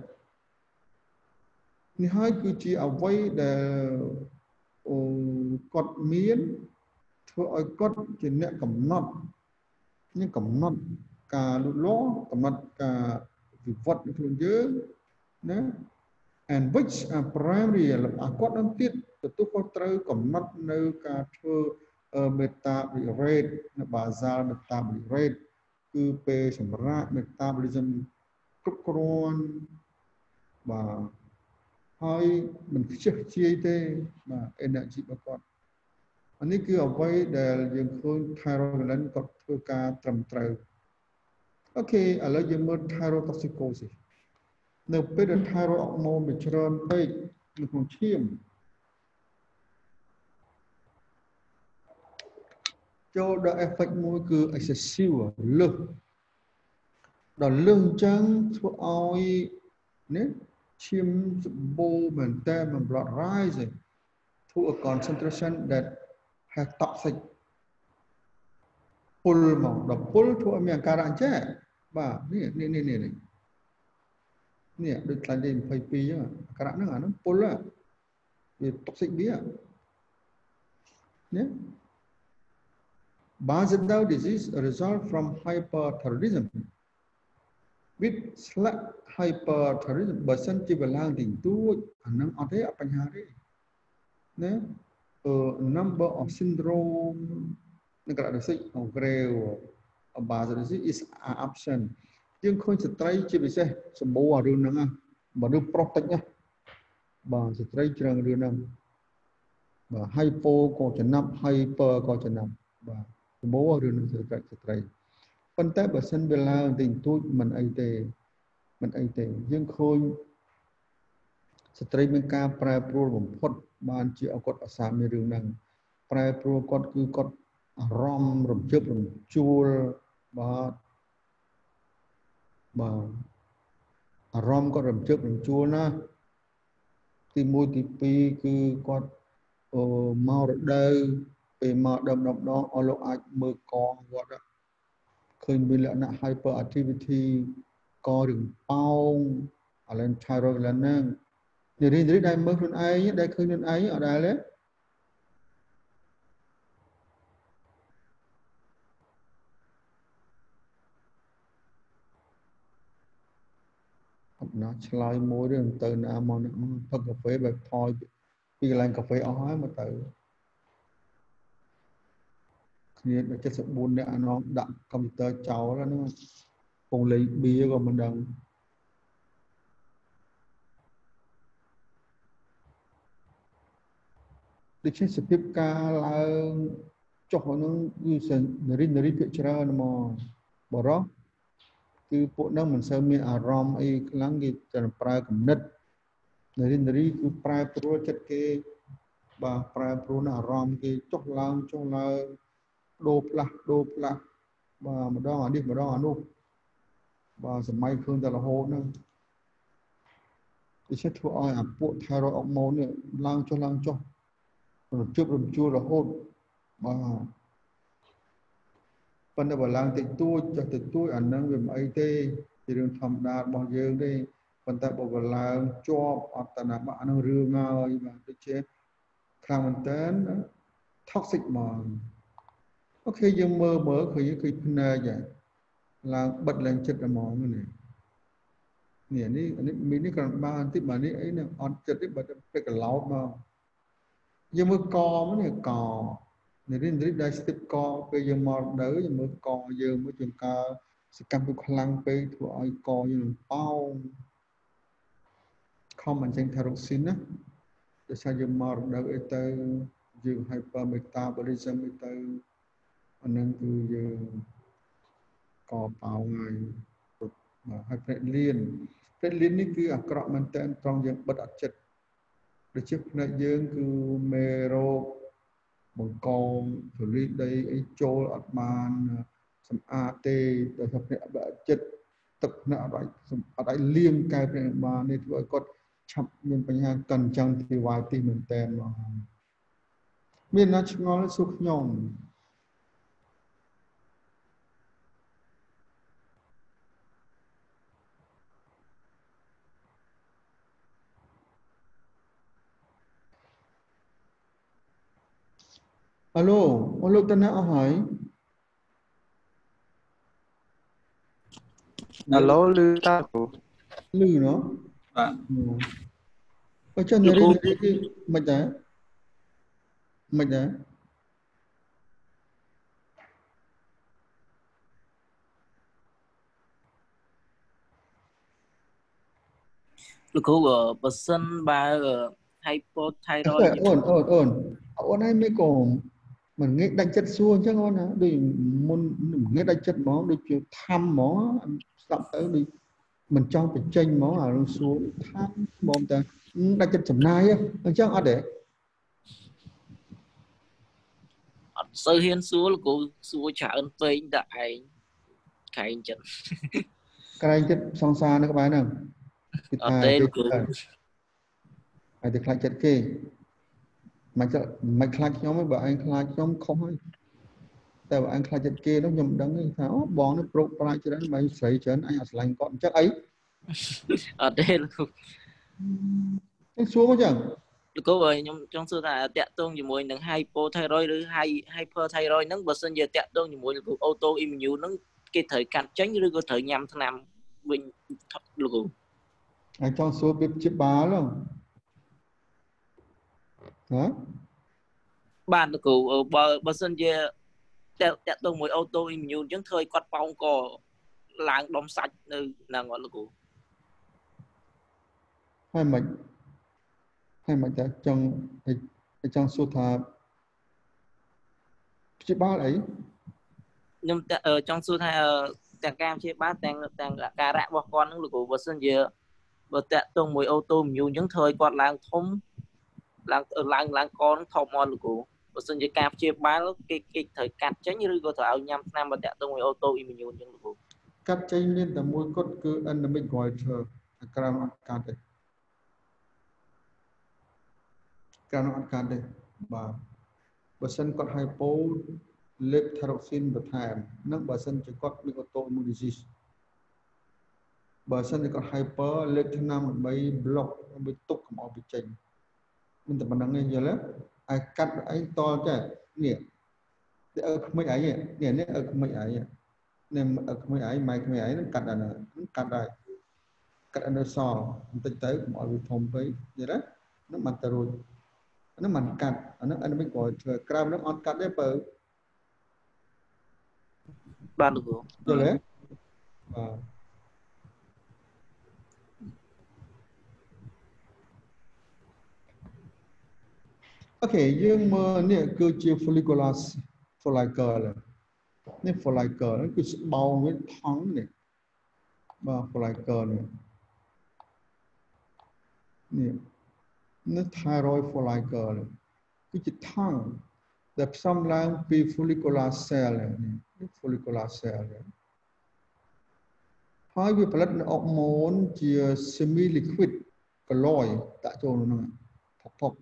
នេះហើយគឺជាអ្វីដែលអូគាត់មានធ្វើឲ្យគាត់ជាអ្នកកំណត់នេះកំណត់ការលូតលាស់កំណត់ការវិវត្តនៃខ្លួនយើងណា and which are primary អាគាត់នឹងទៀតទទួលខុសត្រូវកំណត់នៅការធ្វើ metabolic rate នៅ basal metabolic rate គឺពេលសម្រាប់ metabolism គ្រប់គ្រាន់បាទហើយមិនខ្ជិះខ្ជាយទេបាទ energy របស់គាត់អានេះគឺអ្វីដែលយើងឃើញ thyroglobulin គាត់ធ្វើការត្រឹមត្រូវអូខេឥឡូវយើងមើល thyrotoxicosis នៅពេលដែល thyroid hormone វាច្រើនពេកនៅក្នុងឈាមចូលដល់ effect មួយគឺ excessive លើសដល់លើសអញ្ចឹងធ្វើឲ្យនេះឈាមសម្បូរមែនតើ blood rising to a concentration that has toxic ពុលមកដល់ពុលធ្វើឲ្យមានអាការៈអញ្ចឹងបាទនេះនេះនេះនេះនេះដូចខ្លាញ់លេខยี่สิบสองអញ្ចឹងអាការៈហ្នឹងអាហ្នឹងពុលវា toxic វានេះ Basal disease result from hyperthyroidism with slight hyperthyroidism បើសិនជាវាឡើងតិចតួចអាហ្នឹងអត់ទេអត់បញ្ហាទេណា number of syndrome នឹងក្រៅសិច of grave basal disease is absent យើងឃើញស្ត្រីជាពិសេសសម្បូរអារឿងហ្នឹងណាបើរឿងប្រុសតិចណាបាទស្ត្រីច្រើនរឿងហ្នឹងបាទ hypo ក៏ចំណាប់ hyper ក៏ចំណាប់បាទសម្បូររឿងហ្នឹងស្ត្រីស្ត្រីប៉ុន្តែបើសិនវាឡើងតិចតួចមិនអីទេមិនអីទេយើងឃើញស្ត្រីមានការប្រែប្រួលបំផុតបានជាអគាត់អាសាមានរឿងហ្នឹងប្រែប្រួលគាត់គឺគាត់អារម្មណ៍រំជើបរំជួលបាទបាទអារម្មណ៍គាត់រំជើបរំជួលណាទីមួយទីពីរគឺគាត់អូមករដូវពេលមកដុំដុំដងអស់លោកអាចមើលកងគាត់ឃើញមានលក្ខណៈ hyperactivity ករឿងប៉ោងអាឡែន thyroglobulin ហ្នឹងនិយាយនិយាយដែលមើលខ្លួនឯងដែលឃើញខ្លួនឯងអត់ដែលទេអត់ណាឆ្លើយមួយទេទៅណាមកផឹកកាហ្វេបែបថយពីកន្លែងកាហ្វេអស់ហើយមកទៅគ្នាដល់เจ็ดสิบสี่នាក់អានោះដាក់កុំព្យូទ័រចោលហ្នឹងពងលេងបៀក៏មិនដឹងដូច្នេះសភាពការឡើងចុះហ្នឹងគឺនរិននរិភាគច្រើនមកបរោះគឺពួកហ្នឹងមិនសូវមានអារម្មណ៍អីខ្លាំងគេតែប្រើគំនិតនរិននរិគឺប្រែប្រួលចិត្តគេបាទប្រែប្រួលអារម្មណ៍គេចុះឡើងចុះឡើងដូរផ្លាស់ដូរផ្លាស់បាទម្ដងអានេះម្ដងអានោះបាទសម័យឃើញតែរហូតហ្នឹងវាជាធ្វើឲ្យអាពួក thyroid hormone នេះឡើងចុះឡើងចុះរំជើបរំជួលរហូតបាទប៉ុន្តែបើឡើងតិចតួចចុះតិចតួចអាហ្នឹងវាមិនអីទេជារឿងធម្មតារបស់យើងទេប៉ុន្តែបើវាឡើងជាប់អត្តនៈអាហ្នឹងរឿងហើយបាទដូចជាខ្លាំងមែនតើ toxic មកអូខេយើងមើលមើលឃើញឃើញភ្នែកឡើងបិទឡើងចិត្តហ្មងនេះនេះនេះនេះមីនេះគ្រាន់បានតិចបាទនេះអីហ្នឹងអត់ចិត្តទេបើទៅកឡោតមកយើងមើលកមកនេះកនេះនេះនេះដែលស្ទិបកពេលយើងមកនៅយើងមើលកយើងមើលជាងកើសកម្មភាពខ្លាំងពេកធ្វើឲ្យកយើងប៉ោងខំអញ្ចឹងថារុកស៊ីនណាដោយសារយើងមករដូវអីទៅយើង hyper metabolism អីទៅអានឹងគឺយើងកប៉ោងហើយហើយផ្នែកលៀនផ្នែកលៀននេះគឺអាក្រក់មែនតើត្រង់យើងបិទអត់ចិត្តដូចជាផ្នែកយើងគឺមេរោគបង្កងធូលីដីអីចូលអត់បានសម្អាតទេដោយសារផ្នែកបិទចិត្តទឹកណាអត់អាចអត់អាចលៀងកែប្រែបាននេះធ្វើឲ្យគាត់ឆាប់មានបញ្ហាកញ្ចឹងទីវាយទីមែនតើមកមានណាឆ្ងល់សួរខ្ញុំអាឡូអូលោកតណាអស់ហើយអាឡូលឺតាគ្រូលឺណោះបាទបើចុះនារីនារីគឺមិនដែរមិនដែរលោកគ្រូបើសិនបើ hypothyroid អូនអូនអូនអូនឯងមិនក៏មិនងាយដាច់ចិត្តសួរអញ្ចឹងអូនណាដូចមុនងាយដាច់ចិត្តហ្មងដូចជាធំហ្មងស្ដាប់ទៅដូចមិនចង់បញ្ចេញហ្មងអារឿងសួរធំហ្មងតែដាច់ចិត្តចំណាយអញ្ចឹងអត់ទេអត់សូវហ៊ានសួរលោកគ្រូសួរច្រើនពេកតែឯងក្រែងចិត្តក្រែងចិត្តសង្សារនៅក្បែរហ្នឹងអត់ទេលោកគ្រូហើយតែខ្លាចចិត្តគេមិនចិត្តមិនខ្លាចខ្ញុំទេបើឯងខ្លាចខ្ញុំខុសហើយតែបើឯងខ្លាចចិត្តគេនោះខ្ញុំមិនដឹងទេថាអូបងនេះប្រុកប្រាជ្ញច្រើនបើស្រីច្រើនអញអត់ស្រឡាញ់គាត់អញ្ចឹងអីអត់ទេលោកគ្រូខ្ញុំសួរមកចឹងលោកគ្រូបើខ្ញុំចង់សួរថាតាក់ទងជាមួយនឹង hypothyroid ឬ hyperthyroid ហ្នឹងបើសិនជាតាក់ទងជាមួយលោកគ្រូ autoimmune ហ្នឹងគេត្រូវកាត់ចេញឬក៏ត្រូវញ៉ាំថ្នាំវិញលោកគ្រូអញចង់សួរពីព្យាបាលហ្នឹងហ៎បាទលោកគ្រូបើបើសិនជាតាក់ទងមួយ autoimmune អញ្ចឹងធ្វើឲ្យគាត់ប៉ោងកឡើងដុំសាច់នៅហ្នឹងអត់លោកគ្រូហើយមិនហើយមិនតែចង់ចង់សួរថាព្យាបាលអីខ្ញុំចង់សួរថាទាំងការព្យាបាលទាំងទាំងអាការៈរបស់គាត់ហ្នឹងលោកគ្រូបើសិនជាបើតាក់ទងមួយ autoimmune អញ្ចឹងធ្វើឲ្យគាត់ឡើងធំឡើងឡើងឡើងកនឹងធំមកលោកគ្រូបើសិនជាការព្យាបាលគេគេត្រូវកាត់ចេញឬក៏ត្រូវឲ្យញ៉ាំថ្នាំបើតាក់ទងមួយ autoimmune អញ្ចឹងលោកគ្រូកាត់ចេញមានតែមួយគត់គឺ endemic goiter អាក្រៅអត់កាត់ទេក្រៅអត់កាត់ទេបាទបើសិនគាត់ hypo លេប thyroxine បន្ថែមនិងបើសិនជាគាត់មាន autoimmune disease បើសិនជាគាត់ hyper លេបថ្នាំដើម្បី block ដើម្បីទប់កុំឲ្យវាចេញមិនតែប៉ុណ្្នឹងទេយល់ទេឲ្យកាត់ឯងតចេះនេះទៅឲ្យក្មេងឯងនេះនេះឲ្យក្មេងឯងនេះឲ្យក្មេងឯងម៉ែក្មេងឯងនឹងកាត់ដល់ហ្នឹងកាត់ដែរកាត់អនុសរបន្តិចទៅកុំឲ្យវាធំពេកយល់ទេហ្នឹងមិនទៅរួចហ្នឹងមិនកាត់អាហ្នឹងអនុមិញក៏ធ្វើក្រៅហ្នឹងអត់កាត់ទេបើបាទលោកគ្រូយល់ទេបាទអូខេយើងមើលនេះគឺជា follicular follicle នេះ follicle នេះគឺស្បោងវាថង់នេះបាទ follicle នេះនេះនេះ thyroid follicle គឺជាថង់ដែលផ្សំឡើងពី follicular cell នេះ follicular cell ហើយវាផលិតនៅអុកម៉ូនជា semi liquid colloid ដាក់ចូលក្នុងផុកផុក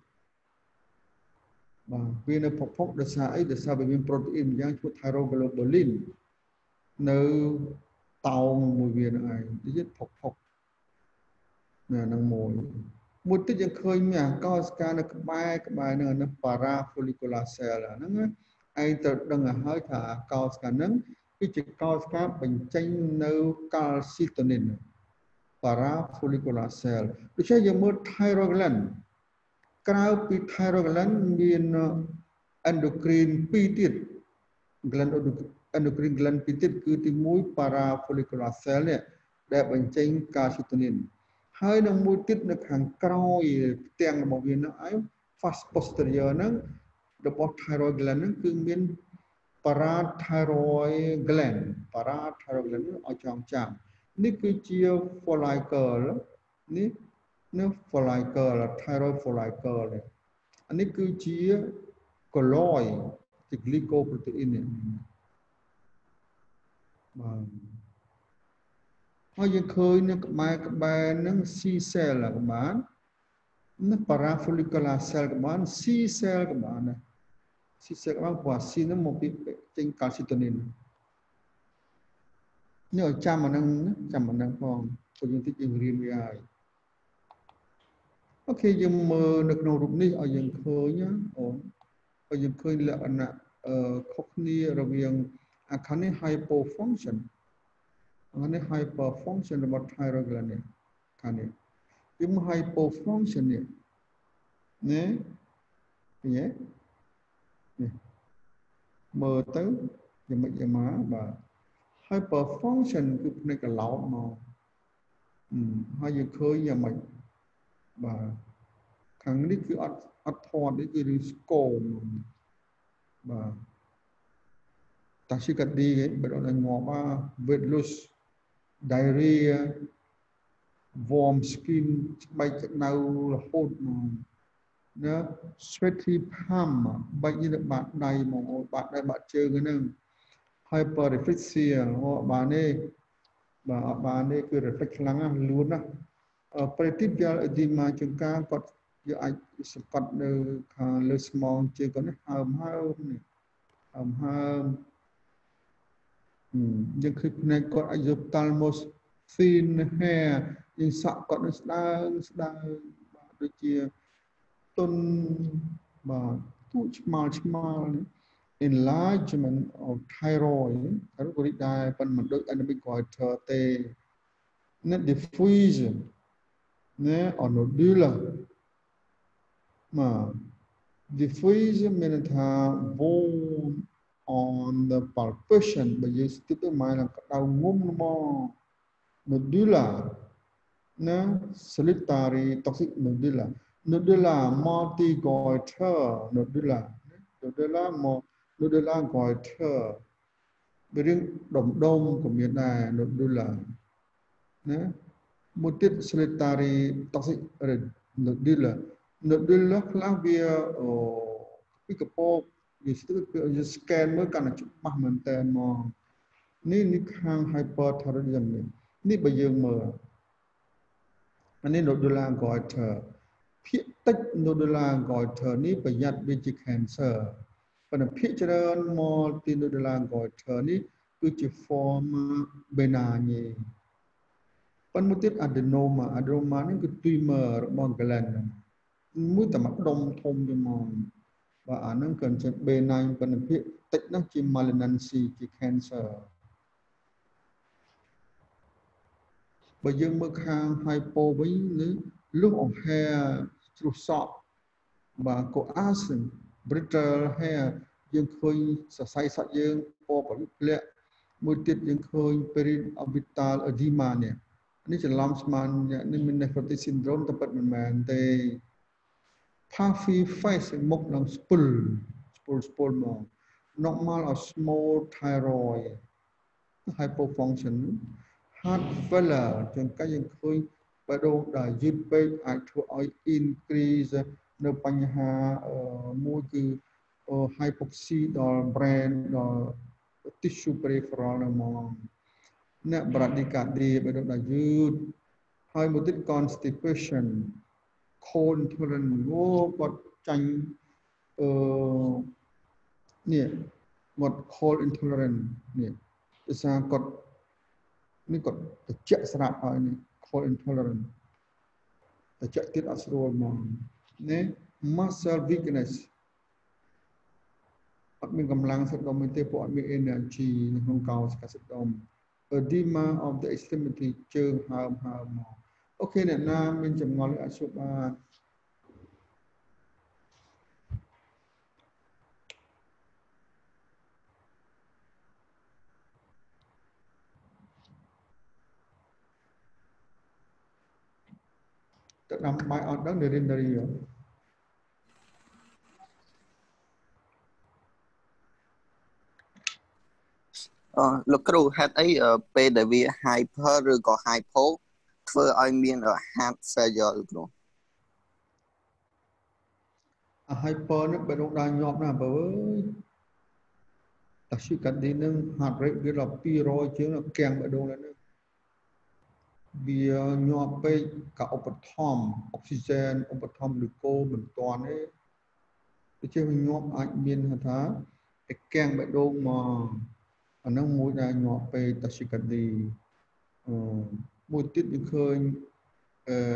បាទវានៅផុកផុកដោយសារអីដោយសារវាមានប្រូតេអ៊ីនយ៉ាងឈ្មោះ thyroglobulin នៅតោងមួយវានឹងឯងវាផុកផុកណានឹងមួយមួយទៀតយើងឃើញមានកោសិកានៅក្បែរក្បែរនឹងនៅ parafollicular cell ហ្នឹងឯងត្រូវដឹងឲ្យហើយថាកោសិកាហ្នឹងគឺជាកោសិកាបញ្ចេញនៅ calcitonin parafollicular cell ដូច្នេះយើងមើល thyroid gland ក្រៅពី thyroid gland មាន endocrine ពីរទៀត gland endocrine gland ពីរទៀតគឺទីមួយ parafollicular cell នេះដែលបញ្ចេញ calcitonin ហើយនឹងមួយទៀតនៅខាងក្រោយផ្ទាំងរបស់វានឹងឯង fast posterior ហ្នឹងរបស់ thyroid gland ហ្នឹងគឺមាន parathyroid gland parathyroid gland ឲ្យចងចាំនេះគឺជា follicle នេះនៅ follicle thyroid follicle អានេះគឺជា colloid ជា glycoprotein នេះបាទហើយយើងឃើញនៅក្បែរក្បែរហ្នឹង C cell ក៏បានណា parafollicular cell ក៏បាន C cell ក៏បានដែរ C cell ក៏បានព្រោះ C ហ្នឹងមកពីចេញ calcitonin នេះឲ្យចាំអាហ្នឹងចាំអាហ្នឹងផងព្រោះយើងតិចយើងរៀនវាហើយអូខេយើងមើលនៅក្នុងរូបនេះឲ្យយើងឃើញអូឲ្យយើងឃើញលក្ខណៈអឺខុសគ្នារវាងអាខាងនេះ hypofunction អានេះ hyperfunction របស់ thyroid gland នេះខាងនេះយើង hypofunction នេះណាឃើញទេនេះមើលទៅយ៉ាងម៉េចយ៉ាងម៉ាបាទ hyperfunction គឺផ្នែកកឡោតមកហើយយើងឃើញយ៉ាងម៉េចបាទខាងនេះគឺអត់អត់ថតនេះគឺរឿងស្គមបាទតាស៊ីកាឌីគេបើដល់ងាប់អា weight loss diarrhea warm skin ស្បែកក្តៅរហូតមកណា sweaty palm បាច់នេះបាក់ដៃមកអូបាក់ដៃបាក់ជើងហ្នឹង hyperreflexia អូបាននេះបាទអត់បាននេះគឺ reflex ខ្លាំងណាស់លឿនណាស់ peripheral edema ចង្ការគាត់យើងអាចសង្កត់នៅខាងលើស្មងជើងគាត់នេះហើមហើមនេះហើមហើមយើងឃើញផ្នែកគាត់ exophthalmos thin hair យើងសក់គាត់នឹងស្ដើងស្ដើងបាទដូចជាទុនបាទទូចឆ្មល់ឆ្មល់ enlargement of thyroid ហើយក៏រីកដែរប៉ុន្តែមិនដូច anemic goiter ទេណា diffusion ណា or nodular មក diffusion មានថា bone on the palpation បើយើងស្ទាបទៅមកឡើងក្តៅងុំមក nodular ណា solitary toxic nodular nodular multi goiter nodular nodular nodular goiter វារឿងដុំដុំក៏មានដែរ nodular ណាមួយទៀត solitary toxic nodular nodular ខ្លះវាអូពីកពកវាស្ទើរគឺយើង scan មើលកាន់តែច្បាស់មែនតើមកនេះនេះខាង hyperthyroidism នេះនេះបើយើងមើលអានេះ nodular goiter ភាគតិច nodular goiter នេះប្រយ័ត្នវាជា cancer ប៉ុន្តែភាគច្រើនមក nodular goiter នេះគឺជា form benign ប៉ុន្តែមួយទៀត adenoma adenoma នេះគឺ tumor របស់ gland មួយតែមកដុំធំជាមកបាទអាហ្នឹងក៏ជា benign ប៉ុន្តែភាគតិចនោះជា malignancy ជា cancer បើយើងមើលខាង hypo វិញគឺលុះអង្ហែជ្រុះសក់បាទ coarsen brittle hair យើងឃើញសរសៃសក់យើងពណ៌ប្រលឹកធ្លាក់មួយទៀតយើងឃើញ periorbital edema នេះនេះច្រឡំស្មាននេះមាន nephrotic syndrome តែពិតមិនមែនទេ puffy face មុខនឹងស្ពុលស្ពុលស្ពុលមក normal or small thyroid hypofunction heart failure ចង្កេះយើងឃើញបេះដូងដែលយឺតពេកអាចធ្វើឲ្យ increase នៅបញ្ហាមួយគឺ hypoxia ដល់ brain ដល់ tissue peripheral ហ្នឹងមកអ្នក bradycardia បេះដូងដែលយឺតហើយមួយទៀត constipation cold intolerant អូគាត់ចាញ់អឺនេះគាត់ cold intolerant នេះភាសាគាត់នេះគាត់ត្រជាក់ស្រាប់ហើយនេះ cold intolerant ត្រជាក់ទៀតអត់ស្រួលហ្មងនេះ muscle weakness អត់មានកម្លាំងសាច់ដុំទេពួកអត់មាន energy នៅក្នុងកោសិកាសាច់ដុំ edema of the extremity ជើងហើមហើមមកអូខេអ្នកណាមានចម្ងល់អាចសួរបានទៅដាំបាយអត់ដឹងរៀនទៅរីអឺលោកគ្រូហេតុអីពេលដែលវា hyper ឬក៏ hypo ធ្វើឲ្យមាន heart failure លោកគ្រូអា hyper នេះបេះដូងដើរញាប់ណាស់បើអើយតាស៊ីកាឌីនឹង heart rate វាដល់ពីររយជាងគាំងបេះដូងឡើយនេះវាញាប់ពេកក៏ឧបត្ថម្ភអុកស៊ីហ្សែនឧបត្ថម្ភឬកូមិនតាន់ទេដូចជាវាញាប់អាចមានថាឯកាំងបេះដូងមកអាហ្នឹងមួយដែលញាប់ពេកតាស៊ីកាឌីអឺមួយទៀតវាឃើញអឺ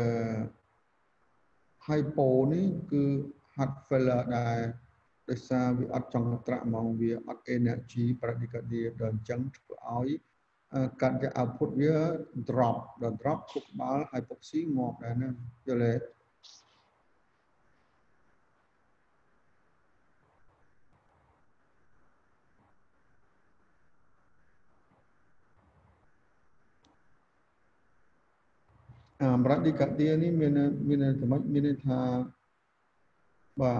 hypo នេះគឺ heart failure ដែរដោយសារវាអត់ចង់ត្រាក់ហ្មងវាអត់ energy ប្រតិកាឌីដល់អញ្ចឹងធ្វើឲ្យកាត់ជា output វា drop ដល់ drop ខួរក្បាល hypoxia ងាប់ដែរណាយល់ទេអឺ bradycardia នេះមានមានសម្រាប់មានថាបាទ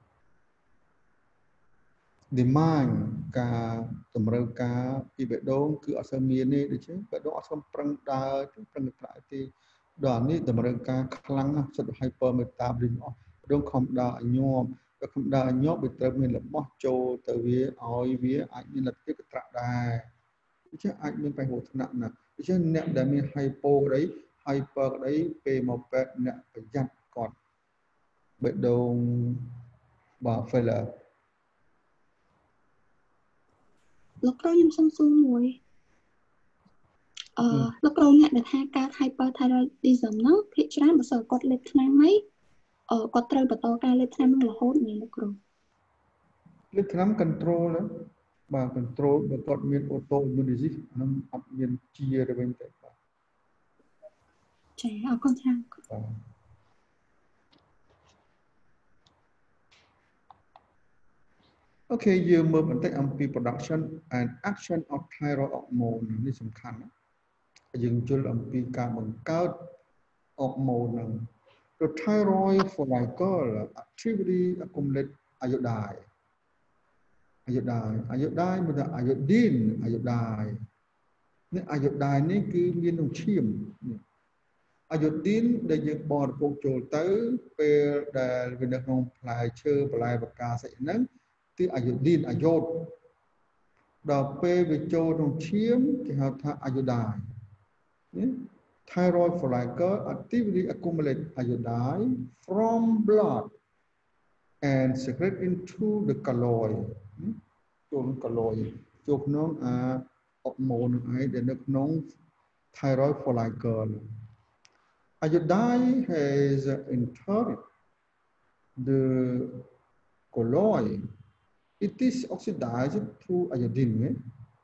demand ការតម្រូវការពីបេះដូងគឺអត់សូវមានទេដូច្នេះបេះដូងអត់សូវប្រឹងដើរទេប្រឹងត្រាក់ទេដល់នេះតម្រូវការខ្លាំងណាស់សិត hypermetabolism អស់បេះដូងខំដើរឲ្យញាប់ដល់ខំដើរឲ្យញាប់វាត្រូវមានរបស់ចូលទៅវាឲ្យវាអាចមានលទ្ធភាពត្រាក់ដែរដូច្នេះអាចមានបញ្ហាថ្នាក់ណាស់ដូច្នេះអ្នកដែលមាន hypo ក្តី hyper ក្តីពេលមកពេទ្យអ្នកប្រយ័ត្នគាត់បេះដូងបាទ failure លោកគ្រូខ្ញុំសុំសួរមួយអឺលោកគ្រូអ្នកដែលថាការ hyperthyroidism ហ្នឹងភាគច្រើនបើសិនគាត់លេបថ្នាំហើយអឺគាត់ត្រូវបន្តការលេបថ្នាំនឹងរហូតមែនលោកគ្រូលេបថ្នាំ control ណាបាទ control បើគាត់មាន autoimmune disease ហ្នឹងអត់មានជាទៅវិញទេបាទចាអរគុណច្រើនបាទ Okay យើងមើលបន្តិចអំពី production and action of thyroid hormone នេះសំខាន់ណាយើងជល់អំពីការបង្កើត hormone ហ្នឹង The thyroid follicle actively accumulate iodine iodine iodine មានថា iodine iodine នេះ iodine នេះគឺមានក្នុងឈាម iodine ដែលយើងបរិភោគចូលទៅពេលដែលវានៅក្នុងផ្លែឈើបន្លែបកាសិហ្នឹងគឺ iodine អាយ៉ូតដល់ពេលវាចូលក្នុងឈាមគេហៅថា iodine ណា thyroid follicle actively accumulate iodine from blood and secrete into the colloid ចូលក្នុង colloid ចូលក្នុងអា hormone នឹងឯងដែលនៅក្នុង thyroid follicle iodine has entered the colloid. It is oxidized to iodine eh?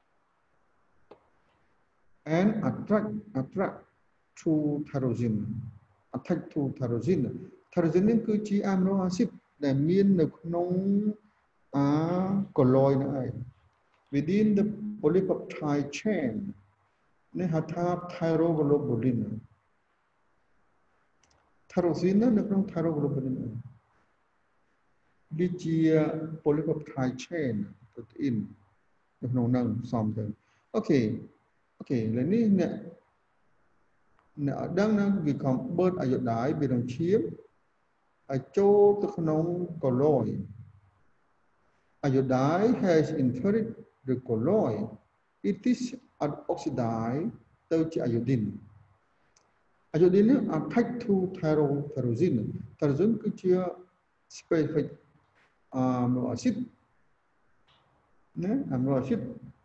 and attract attract to tyrosine. Attract to tyrosine. Tyrosine គឺជា amino acid ដែលមាននៅក្នុងអា colloid នោះឯង within the polypeptide chain នេះហៅថា thyroglobulin. Tyrosine នៅក្នុង thyroglobulin វាជា polypeptide chain protein នៅក្នុងហ្នឹងផ្សំទៅអូខេអូខេឥឡូវនេះអ្នកអ្នកអត់ដឹងណាវាខំបឺតអាយ៉ូដៃវានឹងឈាមឲ្យចូលទៅក្នុង colloid iodine has entered the colloid it is oxidized ទៅជា iodine iodine នេះ attach to tyrosine tyrosine គឺជា specific amino acid ណា amino acid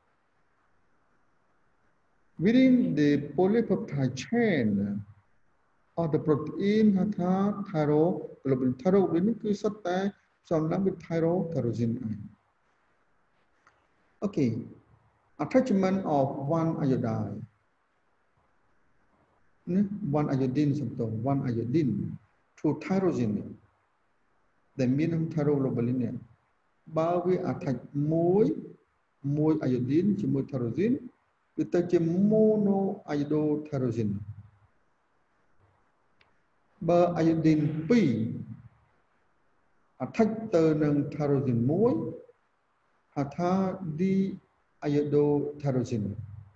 within the polypeptide chain of the protein ហៅថា thyroglobulin thyroglobulin គឺសុទ្ធតែផ្សំឡើងពី tyrosine ឯង Okay attachment of one iodine ណា one iodine សំទោស one iodine to tyrosine ដែលមានក្នុង thyroglobulin នេះបើវា attach មួយមួយ iodine ជាមួយ tyrosine វាទៅជា monoiodotyrosine បើ iodine ពីរ attach ទៅនឹង tyrosine មួយហៅថា diiodotyrosine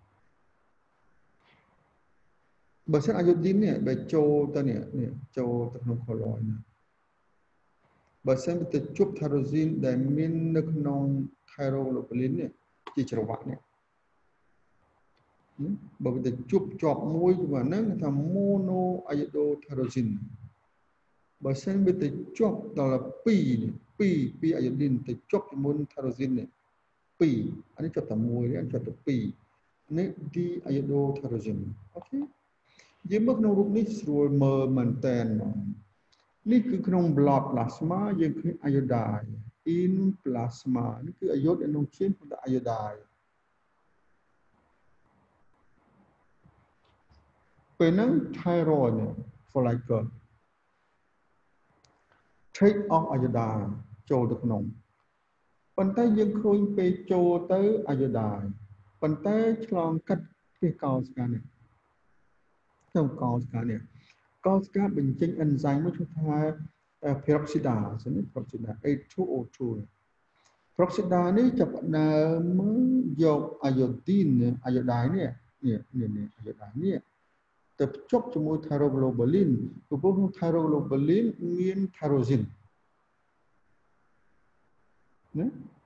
បើសិន iodine នេះបើចូលទៅនេះនេះចូលទៅក្នុង colloid ណាបើសិនទៅជប់ tyrosine ដែលមាននៅក្នុង thyroglobulin នេះជាច្រវាក់នេះបើវាទៅជប់ជាប់មួយជាមួយហ្នឹងថា monoiodotyrosine បើសិនវាទៅជាប់ដល់ពីរនេះពីរពីរ iodine ទៅជាប់ជាមួយ tyrosine នេះពីរអានេះជាប់តែមួយនេះជាប់តែពីរនេះ diiodotyrosine អូខេយើងមើលក្នុងរូបនេះស្រួលមើលមែនតើនេះគឺក្នុង blood plasma យើងឃើញ iodine in plasma នេះគឺ iod នៅក្នុងឈាមគឺ iodine ពេលហ្នឹង thyroid follicle take off iodine ចូលទៅក្នុងប៉ុន្តែយើងឃើញពេលចូលទៅ iodine ប៉ុន្តែឆ្លងកាត់ពីកោសិកានេះក្នុងកោសិកានេះកោសិកាបញ្ចេញអេនហ្សែមមួយឈ្មោះថា peroxidase នេះ peroxidase เอช ทู โอ ทู peroxidase នេះចាប់ផ្ដើមយក iodine iodine នេះនេះនេះ iodine នេះទៅភ្ជាប់ជាមួយ thyroglobulin ព្រោះក្នុង thyroglobulin មាន tyrosine ណា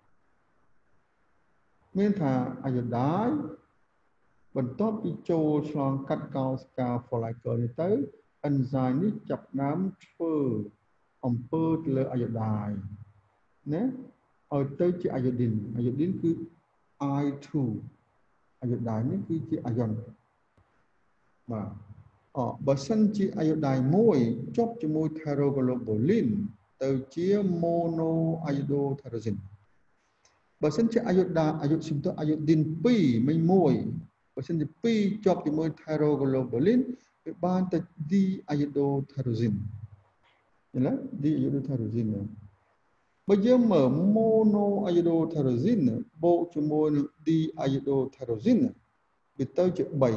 មានថា iodine បន្ទាប់ពីចូលឆ្លងកាត់កោសិកា follicle នេះទៅអេនហ្សែមនេះចាប់ផ្ដើមធ្វើអំពើទៅលើ iodine ណាឲ្យទៅជា iodine iodine គឺ I ทู iodine នេះគឺជា ion បាទអបើសិនជា iodine មួយជាប់ជាមួយ thyroglobulin ទៅជា monoiodotyrosine បើសិនជា iodine iodine iodine ពីរមិនមួយបើសិនជាពីរជាប់ជាមួយ thyroglobulin វាបានទៅ diiodotyrosine ឃើញទេ diiodotyrosine បើយើងមើល monoiodotyrosine បូកជាមួយនឹង diiodotyrosine វាទៅជាបី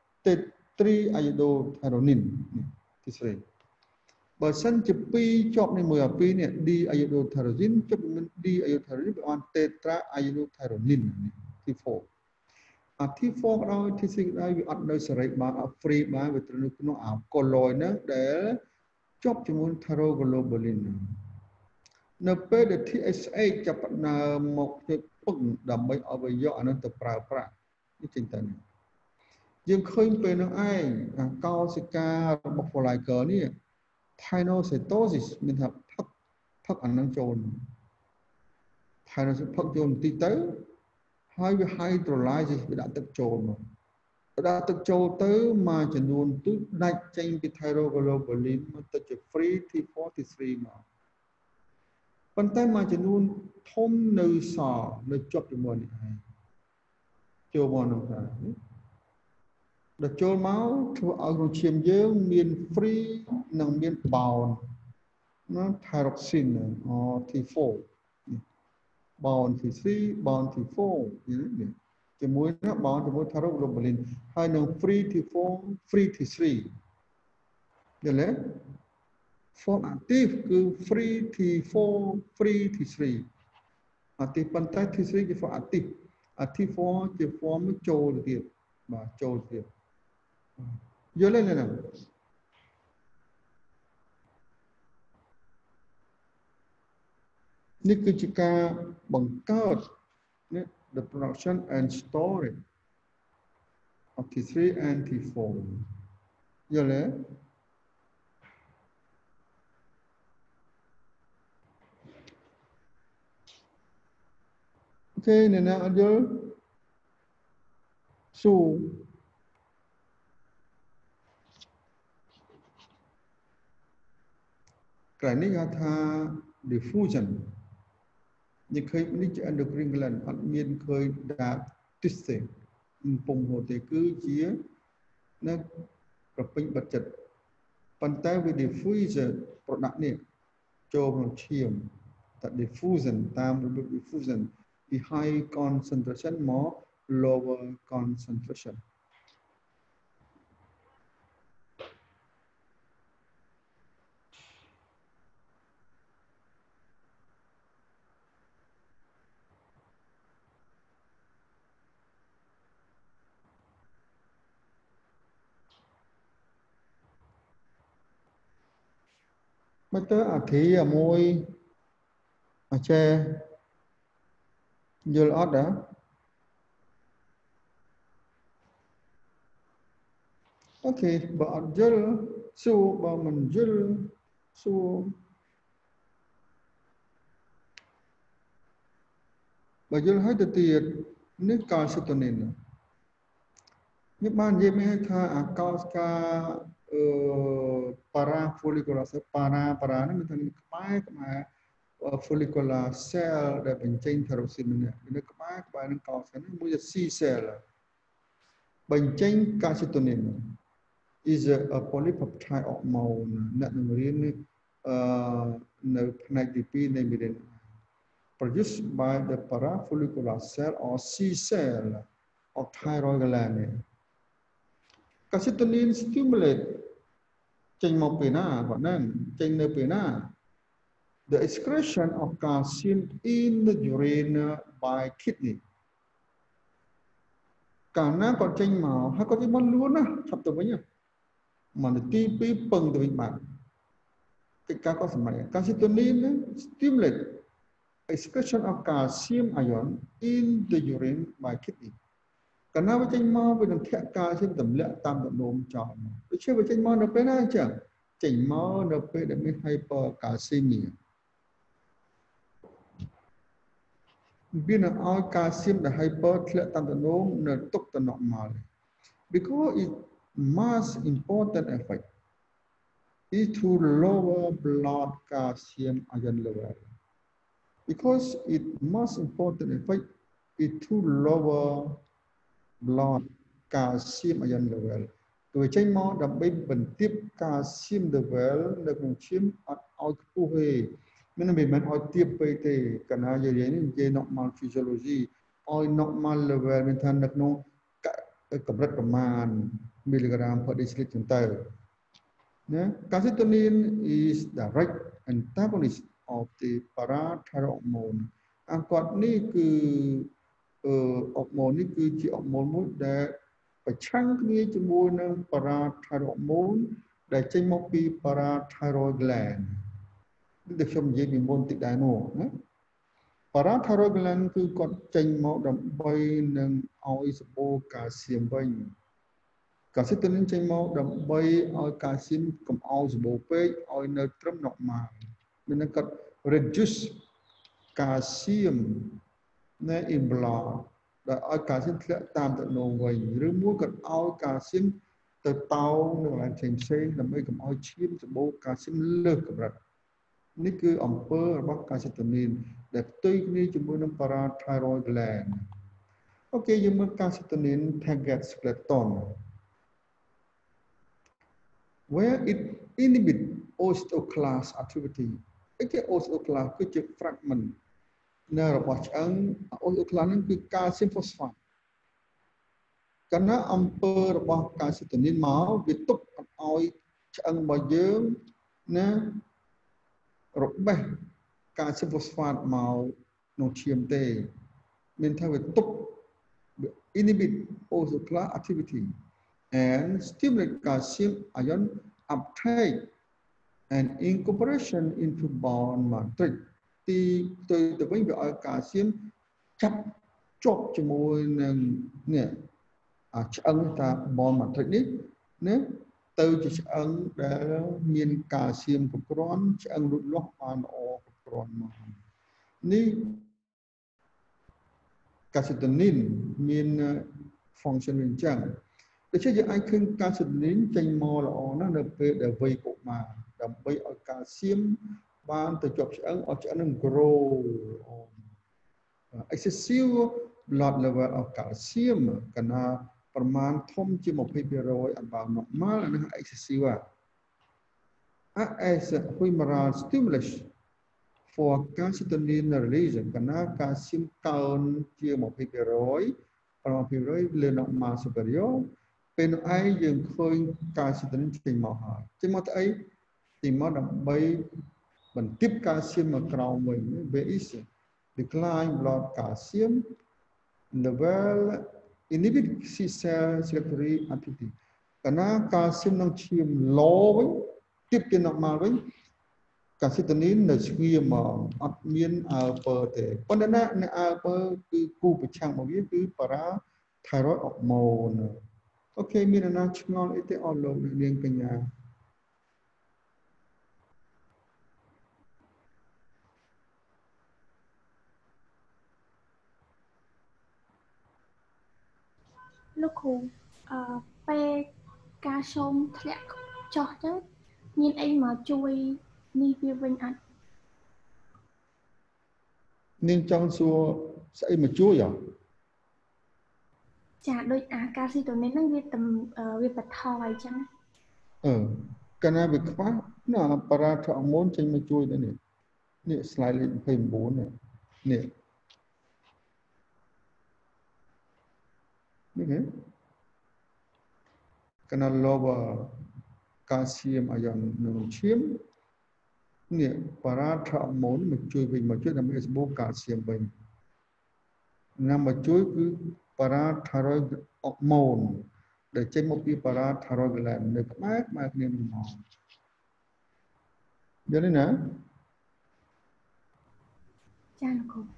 tetraiodotyrosine ទីស្រីបើសិនជាពីរជាប់នេះមួយអាពីរនេះ diiodotyrosine ជាប់ជាមួយ diiodotyrosine វាបាន tetraiodotyrosine ទីfourអាទីfourក៏ដោយទីsixក៏ដោយវាអត់នៅសេរីបានអត់ free បានវាត្រូវនៅក្នុងអា colloid ហ្នឹងដែលជាប់ជាមួយ thyroglobulin នៅពេលដែល T H eight ចាប់ផ្ដើមមកធ្វើពឹងដើម្បីឲ្យវាយកអានោះទៅប្រើប្រាស់នេះចេញទៅនេះយើងឃើញពេលនោះឯងកោសិការបស់ follicle នេះ thyrocytosis មានថាផឹកផឹកអានឹងចូល thyrocytosis ផឹកចូលបន្តិចទៅហើយវា hydrolysis វាដាក់ទឹកចូលមកដាក់ទឹកចូលទៅមួយចំនួនទូដាច់ចេញពី thyroglobulin មកទៅជា free T four T three មកប៉ុន្តែមួយចំនួនធំនៅសល់នៅជាប់ជាមួយនេះឯងចូលមកនោះថាដល់ចូលមកធ្វើឲ្យក្នុងឈាមយើងមាន free និងមាន bound ណា thyroxine អូ T four bound T three bound T four នេះជាមួយណា bound ជាមួយ thyroglobulin ហើយនឹង free T four free T three យល់ទេ form active គឺ free T four free T three active ប៉ុន្តែ T three ជា form active អា T four ជា form ចូលទៅទៀតបាទចូលទៀតយល់ទេណានេះគឺជាការបង្កើត the production and storage of T three and T four យល់ទេអូខេអ្នកណាអត់យល់សួរក្រៅនេះហៅថា diffusion និយាយនេះជា endocrine gland អត់មានឃើញដាតទិសទេពុំហូរទេគឺជានៅប្រពេញបិទចិត្តប៉ុន្តែវា diffuser product នេះចូលក្នុងឈាមតែ diffusion តាមរបៀប diffusion ពី high concentration មក lower concentration មកទៅអាធីអាមួយអាចេយល់អត់ហ៎ okបើអត់យល់សួរបើមិនយល់សួរបើយល់ហើយទៅទៀតនេះកាល់សេតូនីននេះបាននិយាយមកថាអាកោសកាអឺប៉ារ៉ាហ្វូលីកូឡាប៉ារ៉ាប៉ារ៉ានេះមានថាក្បែរក្បែរ follicular cell ដែលបញ្ចេញ tyrosine នេះនៅក្បែរក្បែរនឹងកោសនេះមួយជា C cell បញ្ចេញ calcitonin is a, a polypeptide hormone អ្នកនឹងរៀននេះអឺនៅផ្នែកទីtwoនៃមេរៀន produced by the parafollicular cell or C cell of thyroid gland calcitonin stimulate ចេញមកពីណាគាត់ហ្នឹងចេញនៅពីណា the excretion of calcium in the urine by kidney កាលណាគាត់ចេញមកហើយគាត់ចេញមកលួនណាឆាប់ទៅវិញមកទីtwoពឹងទៅវិញបានកិច្ចការគាត់សម្រាប់ calcitonin stimulate excretion of calcium ion in the urine by kidney កាលណាវាចេញមកវានឹងធាក់កាល់ស៊ីមទម្លាក់តាមដនោមចោលដូចជាវាចេញមកនៅពេលណាអញ្ចឹងចេញមកនៅពេលដែលមាន hypercalcemia វានឹងឲ្យកាល់ស៊ីមដែល hyper ធ្លាក់តាមដនោមនៅទុកទៅ normal because it most important effect is to lower blood calcium ion level because it most important effect is to lower blood calcium ion level គឺចេញមកដើម្បីបន្ទាប calcium level នៅក្នុងឈាមអត់ឲ្យខ្ពស់ទេមិនមែនមិនឲ្យទាបពេកទេកាលណានិយាយនេះនិយាយ normal physiology ឲ្យ normal level មានថានៅក្នុងកម្រិតប្រមាណ milligram per deciliter ចឹងទៅណា calcitonin is direct antagonist of the parathyroid hormone អង្គគាត់នេះគឺអឺអរម៉ូននេះគឺជាអរម៉ូនមួយដែលប្រឆាំងគ្នាជាមួយនឹង parathyroid hormone ដែលចេញមកពី parathyroid gland ដូចខ្ញុំនិយាយពីមុនតិចដែរនោះណា parathyroid gland គឺគាត់ចេញមកដើម្បីនឹងឲ្យសម្បូរកាល់សៀមវិញ calcitonin ចេញមកដើម្បីឲ្យកាល់សៀមកុំឲ្យសម្បូរពេកឲ្យនៅត្រឹម normal មានន័យគាត់ reduce calcium នៅ in blood ដែលឲ្យកាល់សៀមធ្លាក់តាមដនោមវិញឬមួយក៏ឲ្យកាល់សៀមទៅតោងនៅកន្លែងផ្សេងផ្សេងដើម្បីកុំឲ្យឈាមសម្បូរកាល់សៀមលើសកម្រិតនេះគឺអំពើរបស់ calcitonin ដែលផ្ទុយគ្នាជាមួយនឹង parathyroid gland អូខេយើងមើល calcitonin target skeleton where it inhibit osteoclast activity អីគេ osteoclast គឺជា fragment នៅរបស់ឆ្អឹង osteoclast ហ្នឹងគឺ calcium phosphate កាលណាអំពើរបស់ calcitonin មកវាទប់ឲ្យឆ្អឹងរបស់យើងណារបេះ calcium phosphate មកក្នុងឈាមទេមានថាវាទប់ inhibit osteoclast activity and stimulate calcium ion uptake and incorporation into bone matrix ទីទៅទៅវិញវាឲ្យកាល់សៀមចាប់ជាប់ជាមួយនឹងនេះអាឆ្អឹងថា bone matrix នេះណាទៅជាឆ្អឹងដែលមានកាល់សៀមគ្រប់គ្រាន់ឆ្អឹងលូតលាស់បានល្អគ្រប់គ្រាន់មកនេះ calcitonin មាន function អញ្ចឹងដូច្នេះយើងអាចឃើញ calcitonin ចេញមកល្អណាស់នៅពេលដែលវ័យកុមារដើម្បីឲ្យកាល់សៀមបានទៅជាប់ឆ្អឹងឲ្យឆ្អឹងនឹង grow excessive blood level of calcium កណាប្រមាណធំជាtwenty percent អត់បាន normal អានេះ excessive as a humoral stimulus for calcitonin release កណា calcium កើនជាtwenty percent ប្រមាណtwenty percent លើ normal superior ពេលនោះឯងយើងឃើញ calcitonin ចេញមកហើយចេញមកទៅអីទីមកដើម្បីបន្ទាប calcium មកក្រោមវិញ there is decline blood calcium level inhibit C cell secretory activity កាលណា calcium នឹងឈាម low វិញទាបជា normal វិញ calcitonin នៅស្ងៀមមកអត់មានអើពើទេប៉ុន្តែណានៅអើពើគឺគូប្រឆាំងរបស់វាគឺ parathyroid hormone អូខេមានអាណាឆ្ងល់អីទេអស់លោកនាងកញ្ញាលោកគ្រូអឺពេលការសូមធ្លាក់ចុះទៅមានអីមកជួយនេះវាវិញអត់នាងចង់សួរស្អីមកជួយអ្ហ៎ចាដូចអាការស៊ីតូនីនហ្នឹងវាតំវាបថយអញ្ចឹងអឺកាលណាវាខ្វះណាបារ៉ាថូម៉ូនចេញមកជួយដែរនេះនេះ slide លេខยี่สิบเก้าនេះនេះនេះហ៎កាលណា lower calcium ion នៅឈាមនេះបារ៉ាថូម៉ូនមកជួយវិញមកជួយដើម្បីស្បូរកាល់សៀមវិញណាមកជួយគឺបារ៉ាថារ៉ុយអុកម៉ូនដែលចេញមកពីបារ៉ាថារ៉ុយក្លែននៅក្បែរក្បែរគ្នានឹងមកយល់ទេណាចាលោកគ្រូ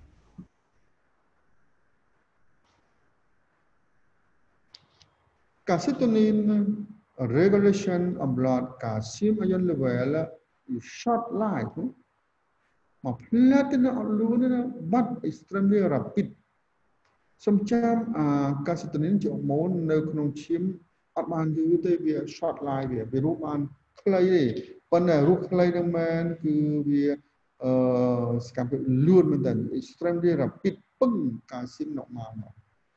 កាស៊ីតូនីន regulation of blood calcium ion level is short life មកផ្លាត់ទៅអត់លូនណាបាត់ extremely rapid សំចាំអាកាស៊ីតូនីនជាអ៊ូម៉ូននៅក្នុងឈាមអត់បានយូរទេវា short life វាវារូបបានខ្លីទេប៉ុន្តែរូបខ្លីនឹងមែនគឺវាអឺសកម្មភាពលឿនមែនតើ extremely rapid ពឹងកាល់សៀមមកមក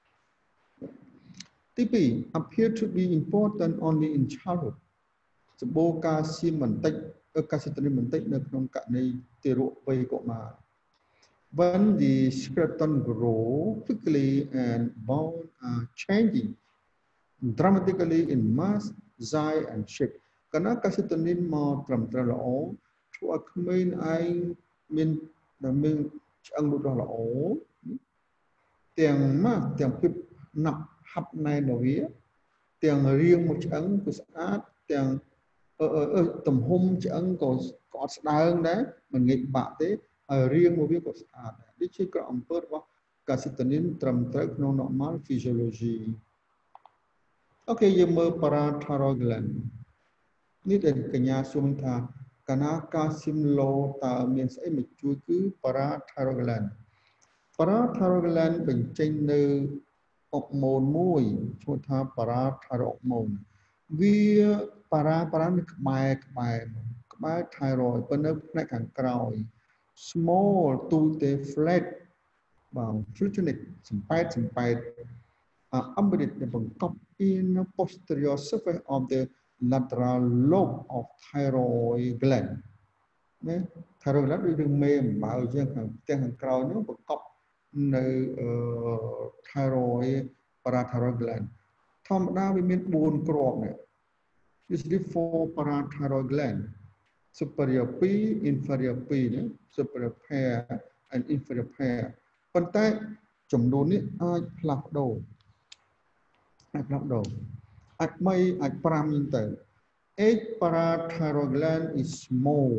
ទីពីរ appear to be important only in childhood សម្បូរកាល់សៀមបន្តិចកាស៊ីតូនីនបន្តិចនៅក្នុងករណីទារកវ័យកុមារ when the skeleton grow quickly and bone are changing dramatically in mass size and shape កាលណាកាស៊ីតូនីនមកត្រឹមត្រូវល្អធ្វើឲ្យក្មេងឯងមានមានឆ្អឹងលូតលាស់ល្អទាំងម៉ាស់ទាំងភាពណាប់ហាប់ណែនរបស់វាទាំងរាងមួយឆ្អឹងក៏ស្អាតទាំងអឺទំហំឆ្អឹងក៏ក៏អត់ស្ដើងដែរមិនងាយបាក់ទេហើយរាងរបស់វាក៏ស្អាតដែរនេះជាក្រអំពើរបស់កាស៊ីតូនីនត្រឹមត្រូវក្នុង normal physiology អូខេយើងមើល parathyroid gland នេះដែលកញ្ញាសួរថាកាលណាកាល់សៀមឡូតើមានស្អីមកជួយគឺ parathyroid gland parathyroid gland បញ្ចេញនៅអុកម៉ូនមួយឈ្មោះថា parathyroid hormone វាប៉ារ៉ាប៉ារ៉ានៅក្បែរក្បែរក្បែរ thyroid ប៉ុន្តែផ្នែកខាងក្រោយ small ទូទៅ flat បាទ fluctuate សំប៉ែតសំប៉ែត embedded ដែលបង្កប់ in the posterior surface of the lateral lobe of thyroid gland ណា thyroid gland ដូចរឿងមេអំបៅជាងខាងផ្ទះខាងក្រោយនោះបង្កប់នៅ thyroid parathyroid gland ធម្មតាវាមានfourគ្រាប់នេះ usually four parathyroid gland superior two inferior two ណា superior pair and inferior pair ប៉ុន្តែចំនួននេះអាចផ្លាស់ប្ដូរអាចផ្លាស់ប្ដូរអាច3អាច5ហ្នឹងទៅ eight parathyroid gland is small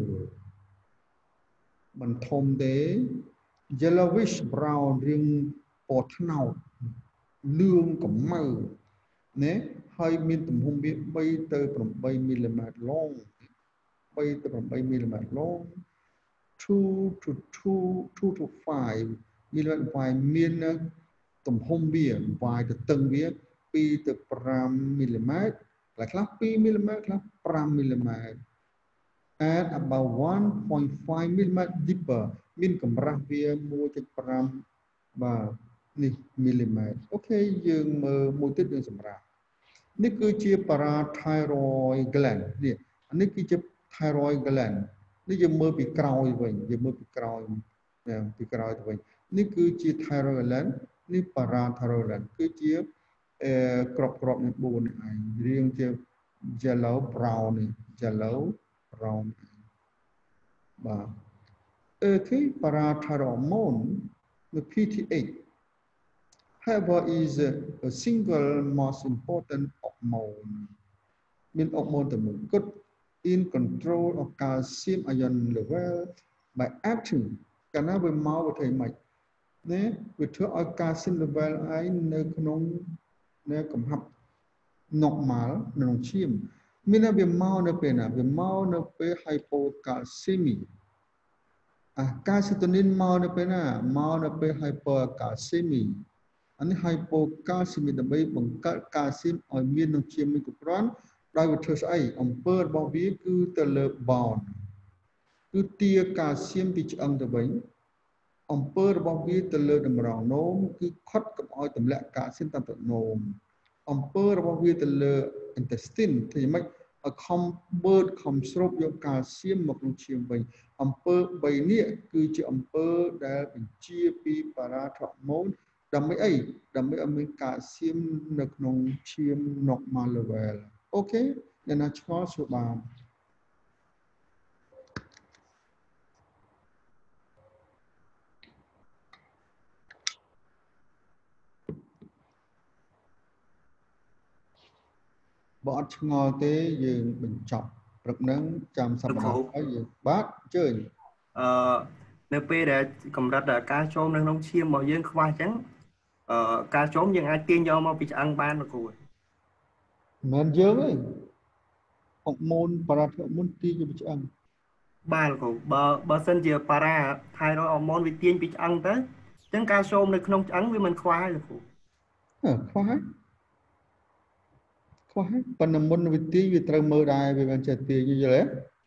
មិនធំទេ yellowish brown រាងពណ៌ត្នោតលឿងកំមៅណាហើយមានទំហំវាthree to eight millimeter long three to eight millimeter long two to two two to five millimeter មានទំហំវាវាយទៅតឹងវាtwo to five millimeter ខ្លះtwo millimeter ខ្លះfive millimeter and about one point five millimeter deeper មានកម្រាស់វាone point five បាទនេះ millimeter អូខេយើងមើលមួយទៀតយើងសម្រាប់នេះគឺជា parathyroid gland នេះនេះគឺជា thyroid gland នេះយើងមើលពីក្រោយវិញយើងមើលពីក្រោយពីក្រោយទៅវិញនេះគឺជា thyroid gland នេះ parathyroid gland គឺជាអឺក្របក្របនេះfourនេះឯងរាងជា yellow brown នេះ yellow brown បាទអឺគឺ parathyroid hormone នៅ P T H however is a single most important hormone មាន hormone តែមួយគត់ in control of calcium ion level by acting កាលណាវាមកវាធ្វើម៉េចណាវាធ្វើឲ្យ calcium level ឯងនៅក្នុងនៅកំហាប់ normal នៅក្នុងឈាមមានតែវាមកនៅពេលណាវាមកនៅពេល hypocalcemia អាកាសេតូនីនមកនៅពេលណាមកនៅពេល hypocalcemia អានេះ hypocalcemia ដើម្បីបង្កើតកាល់ស៊ីមឲ្យមានក្នុងឈាមមិនគ្រប់គ្រាន់ដោយវាធ្វើស្អីអំពើរបស់វាគឺទៅលើ bond គឺទាកាល់ស៊ីមពីឆ្អឹងទៅវិញអំពើរបស់វាទៅលើតម្រងនោមគឺខុតកុំឲ្យទម្លាក់កាល់ស៊ីមតាមទឹកនោមអំពើរបស់វាទៅលើ intestine ធ្វើយ៉ាងម៉េចឲ្យខំបឺតខំស្រូបយកកាល់ស៊ីមមកក្នុងឈាមវិញអំពើបីនេះគឺជាអំពើដែលបញ្ជាពីបារ៉ាថូម៉ូនដើម្បីអីដើម្បីឲ្យមានកាល់ស៊ីមនៅក្នុងឈាម normal level អូខេអ្នកណាឆ្ងល់សួរបានបើអត់ឆ្ងល់ទេយើងបញ្ចប់ព្រឹកហ្នឹងចាំសប្តាហ៍ក្រោយយើងបាទអញ្ជើញអឺនៅពេលដែលកម្រិតការចូលនៅក្នុងឈាមរបស់យើងខ្វះអញ្ចឹងអឺការចូលយើងអាចទាញយកមកពីឆ្អឹងបានលោកគ្រូមិនមែនយើងទេហុកម៉ូនបារ៉ាថូម៉ូនទាញយកពីឆ្អឹងបាទលោកគ្រូបើបើសិនជាបារ៉ាថៃរ៉ូអម៉ូនវាទាញពីឆ្អឹងទៅអញ្ចឹងការចូលនៅក្នុងឆ្អឹងវាមិនខ្វះទេលោកគ្រូអឺខ្វះហើយខ្វះហើយប៉ុន្តែមុនវិធីវាត្រូវមើលដែរវាមិនចេះទាញយល់ទេ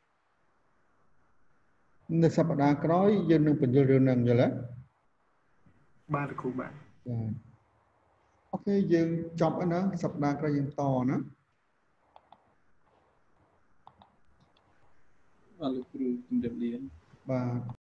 នៅសប្តាហ៍ក្រោយយើងនឹងបញ្យល់រឿងហ្នឹងយល់ទេបាទលោកគ្រូបាទបាទអូខេយើងចប់ហើយណាសប្តាហ៍ក្រោយយើងតណាបាទលោកគ្រូជំរាបលាបាទ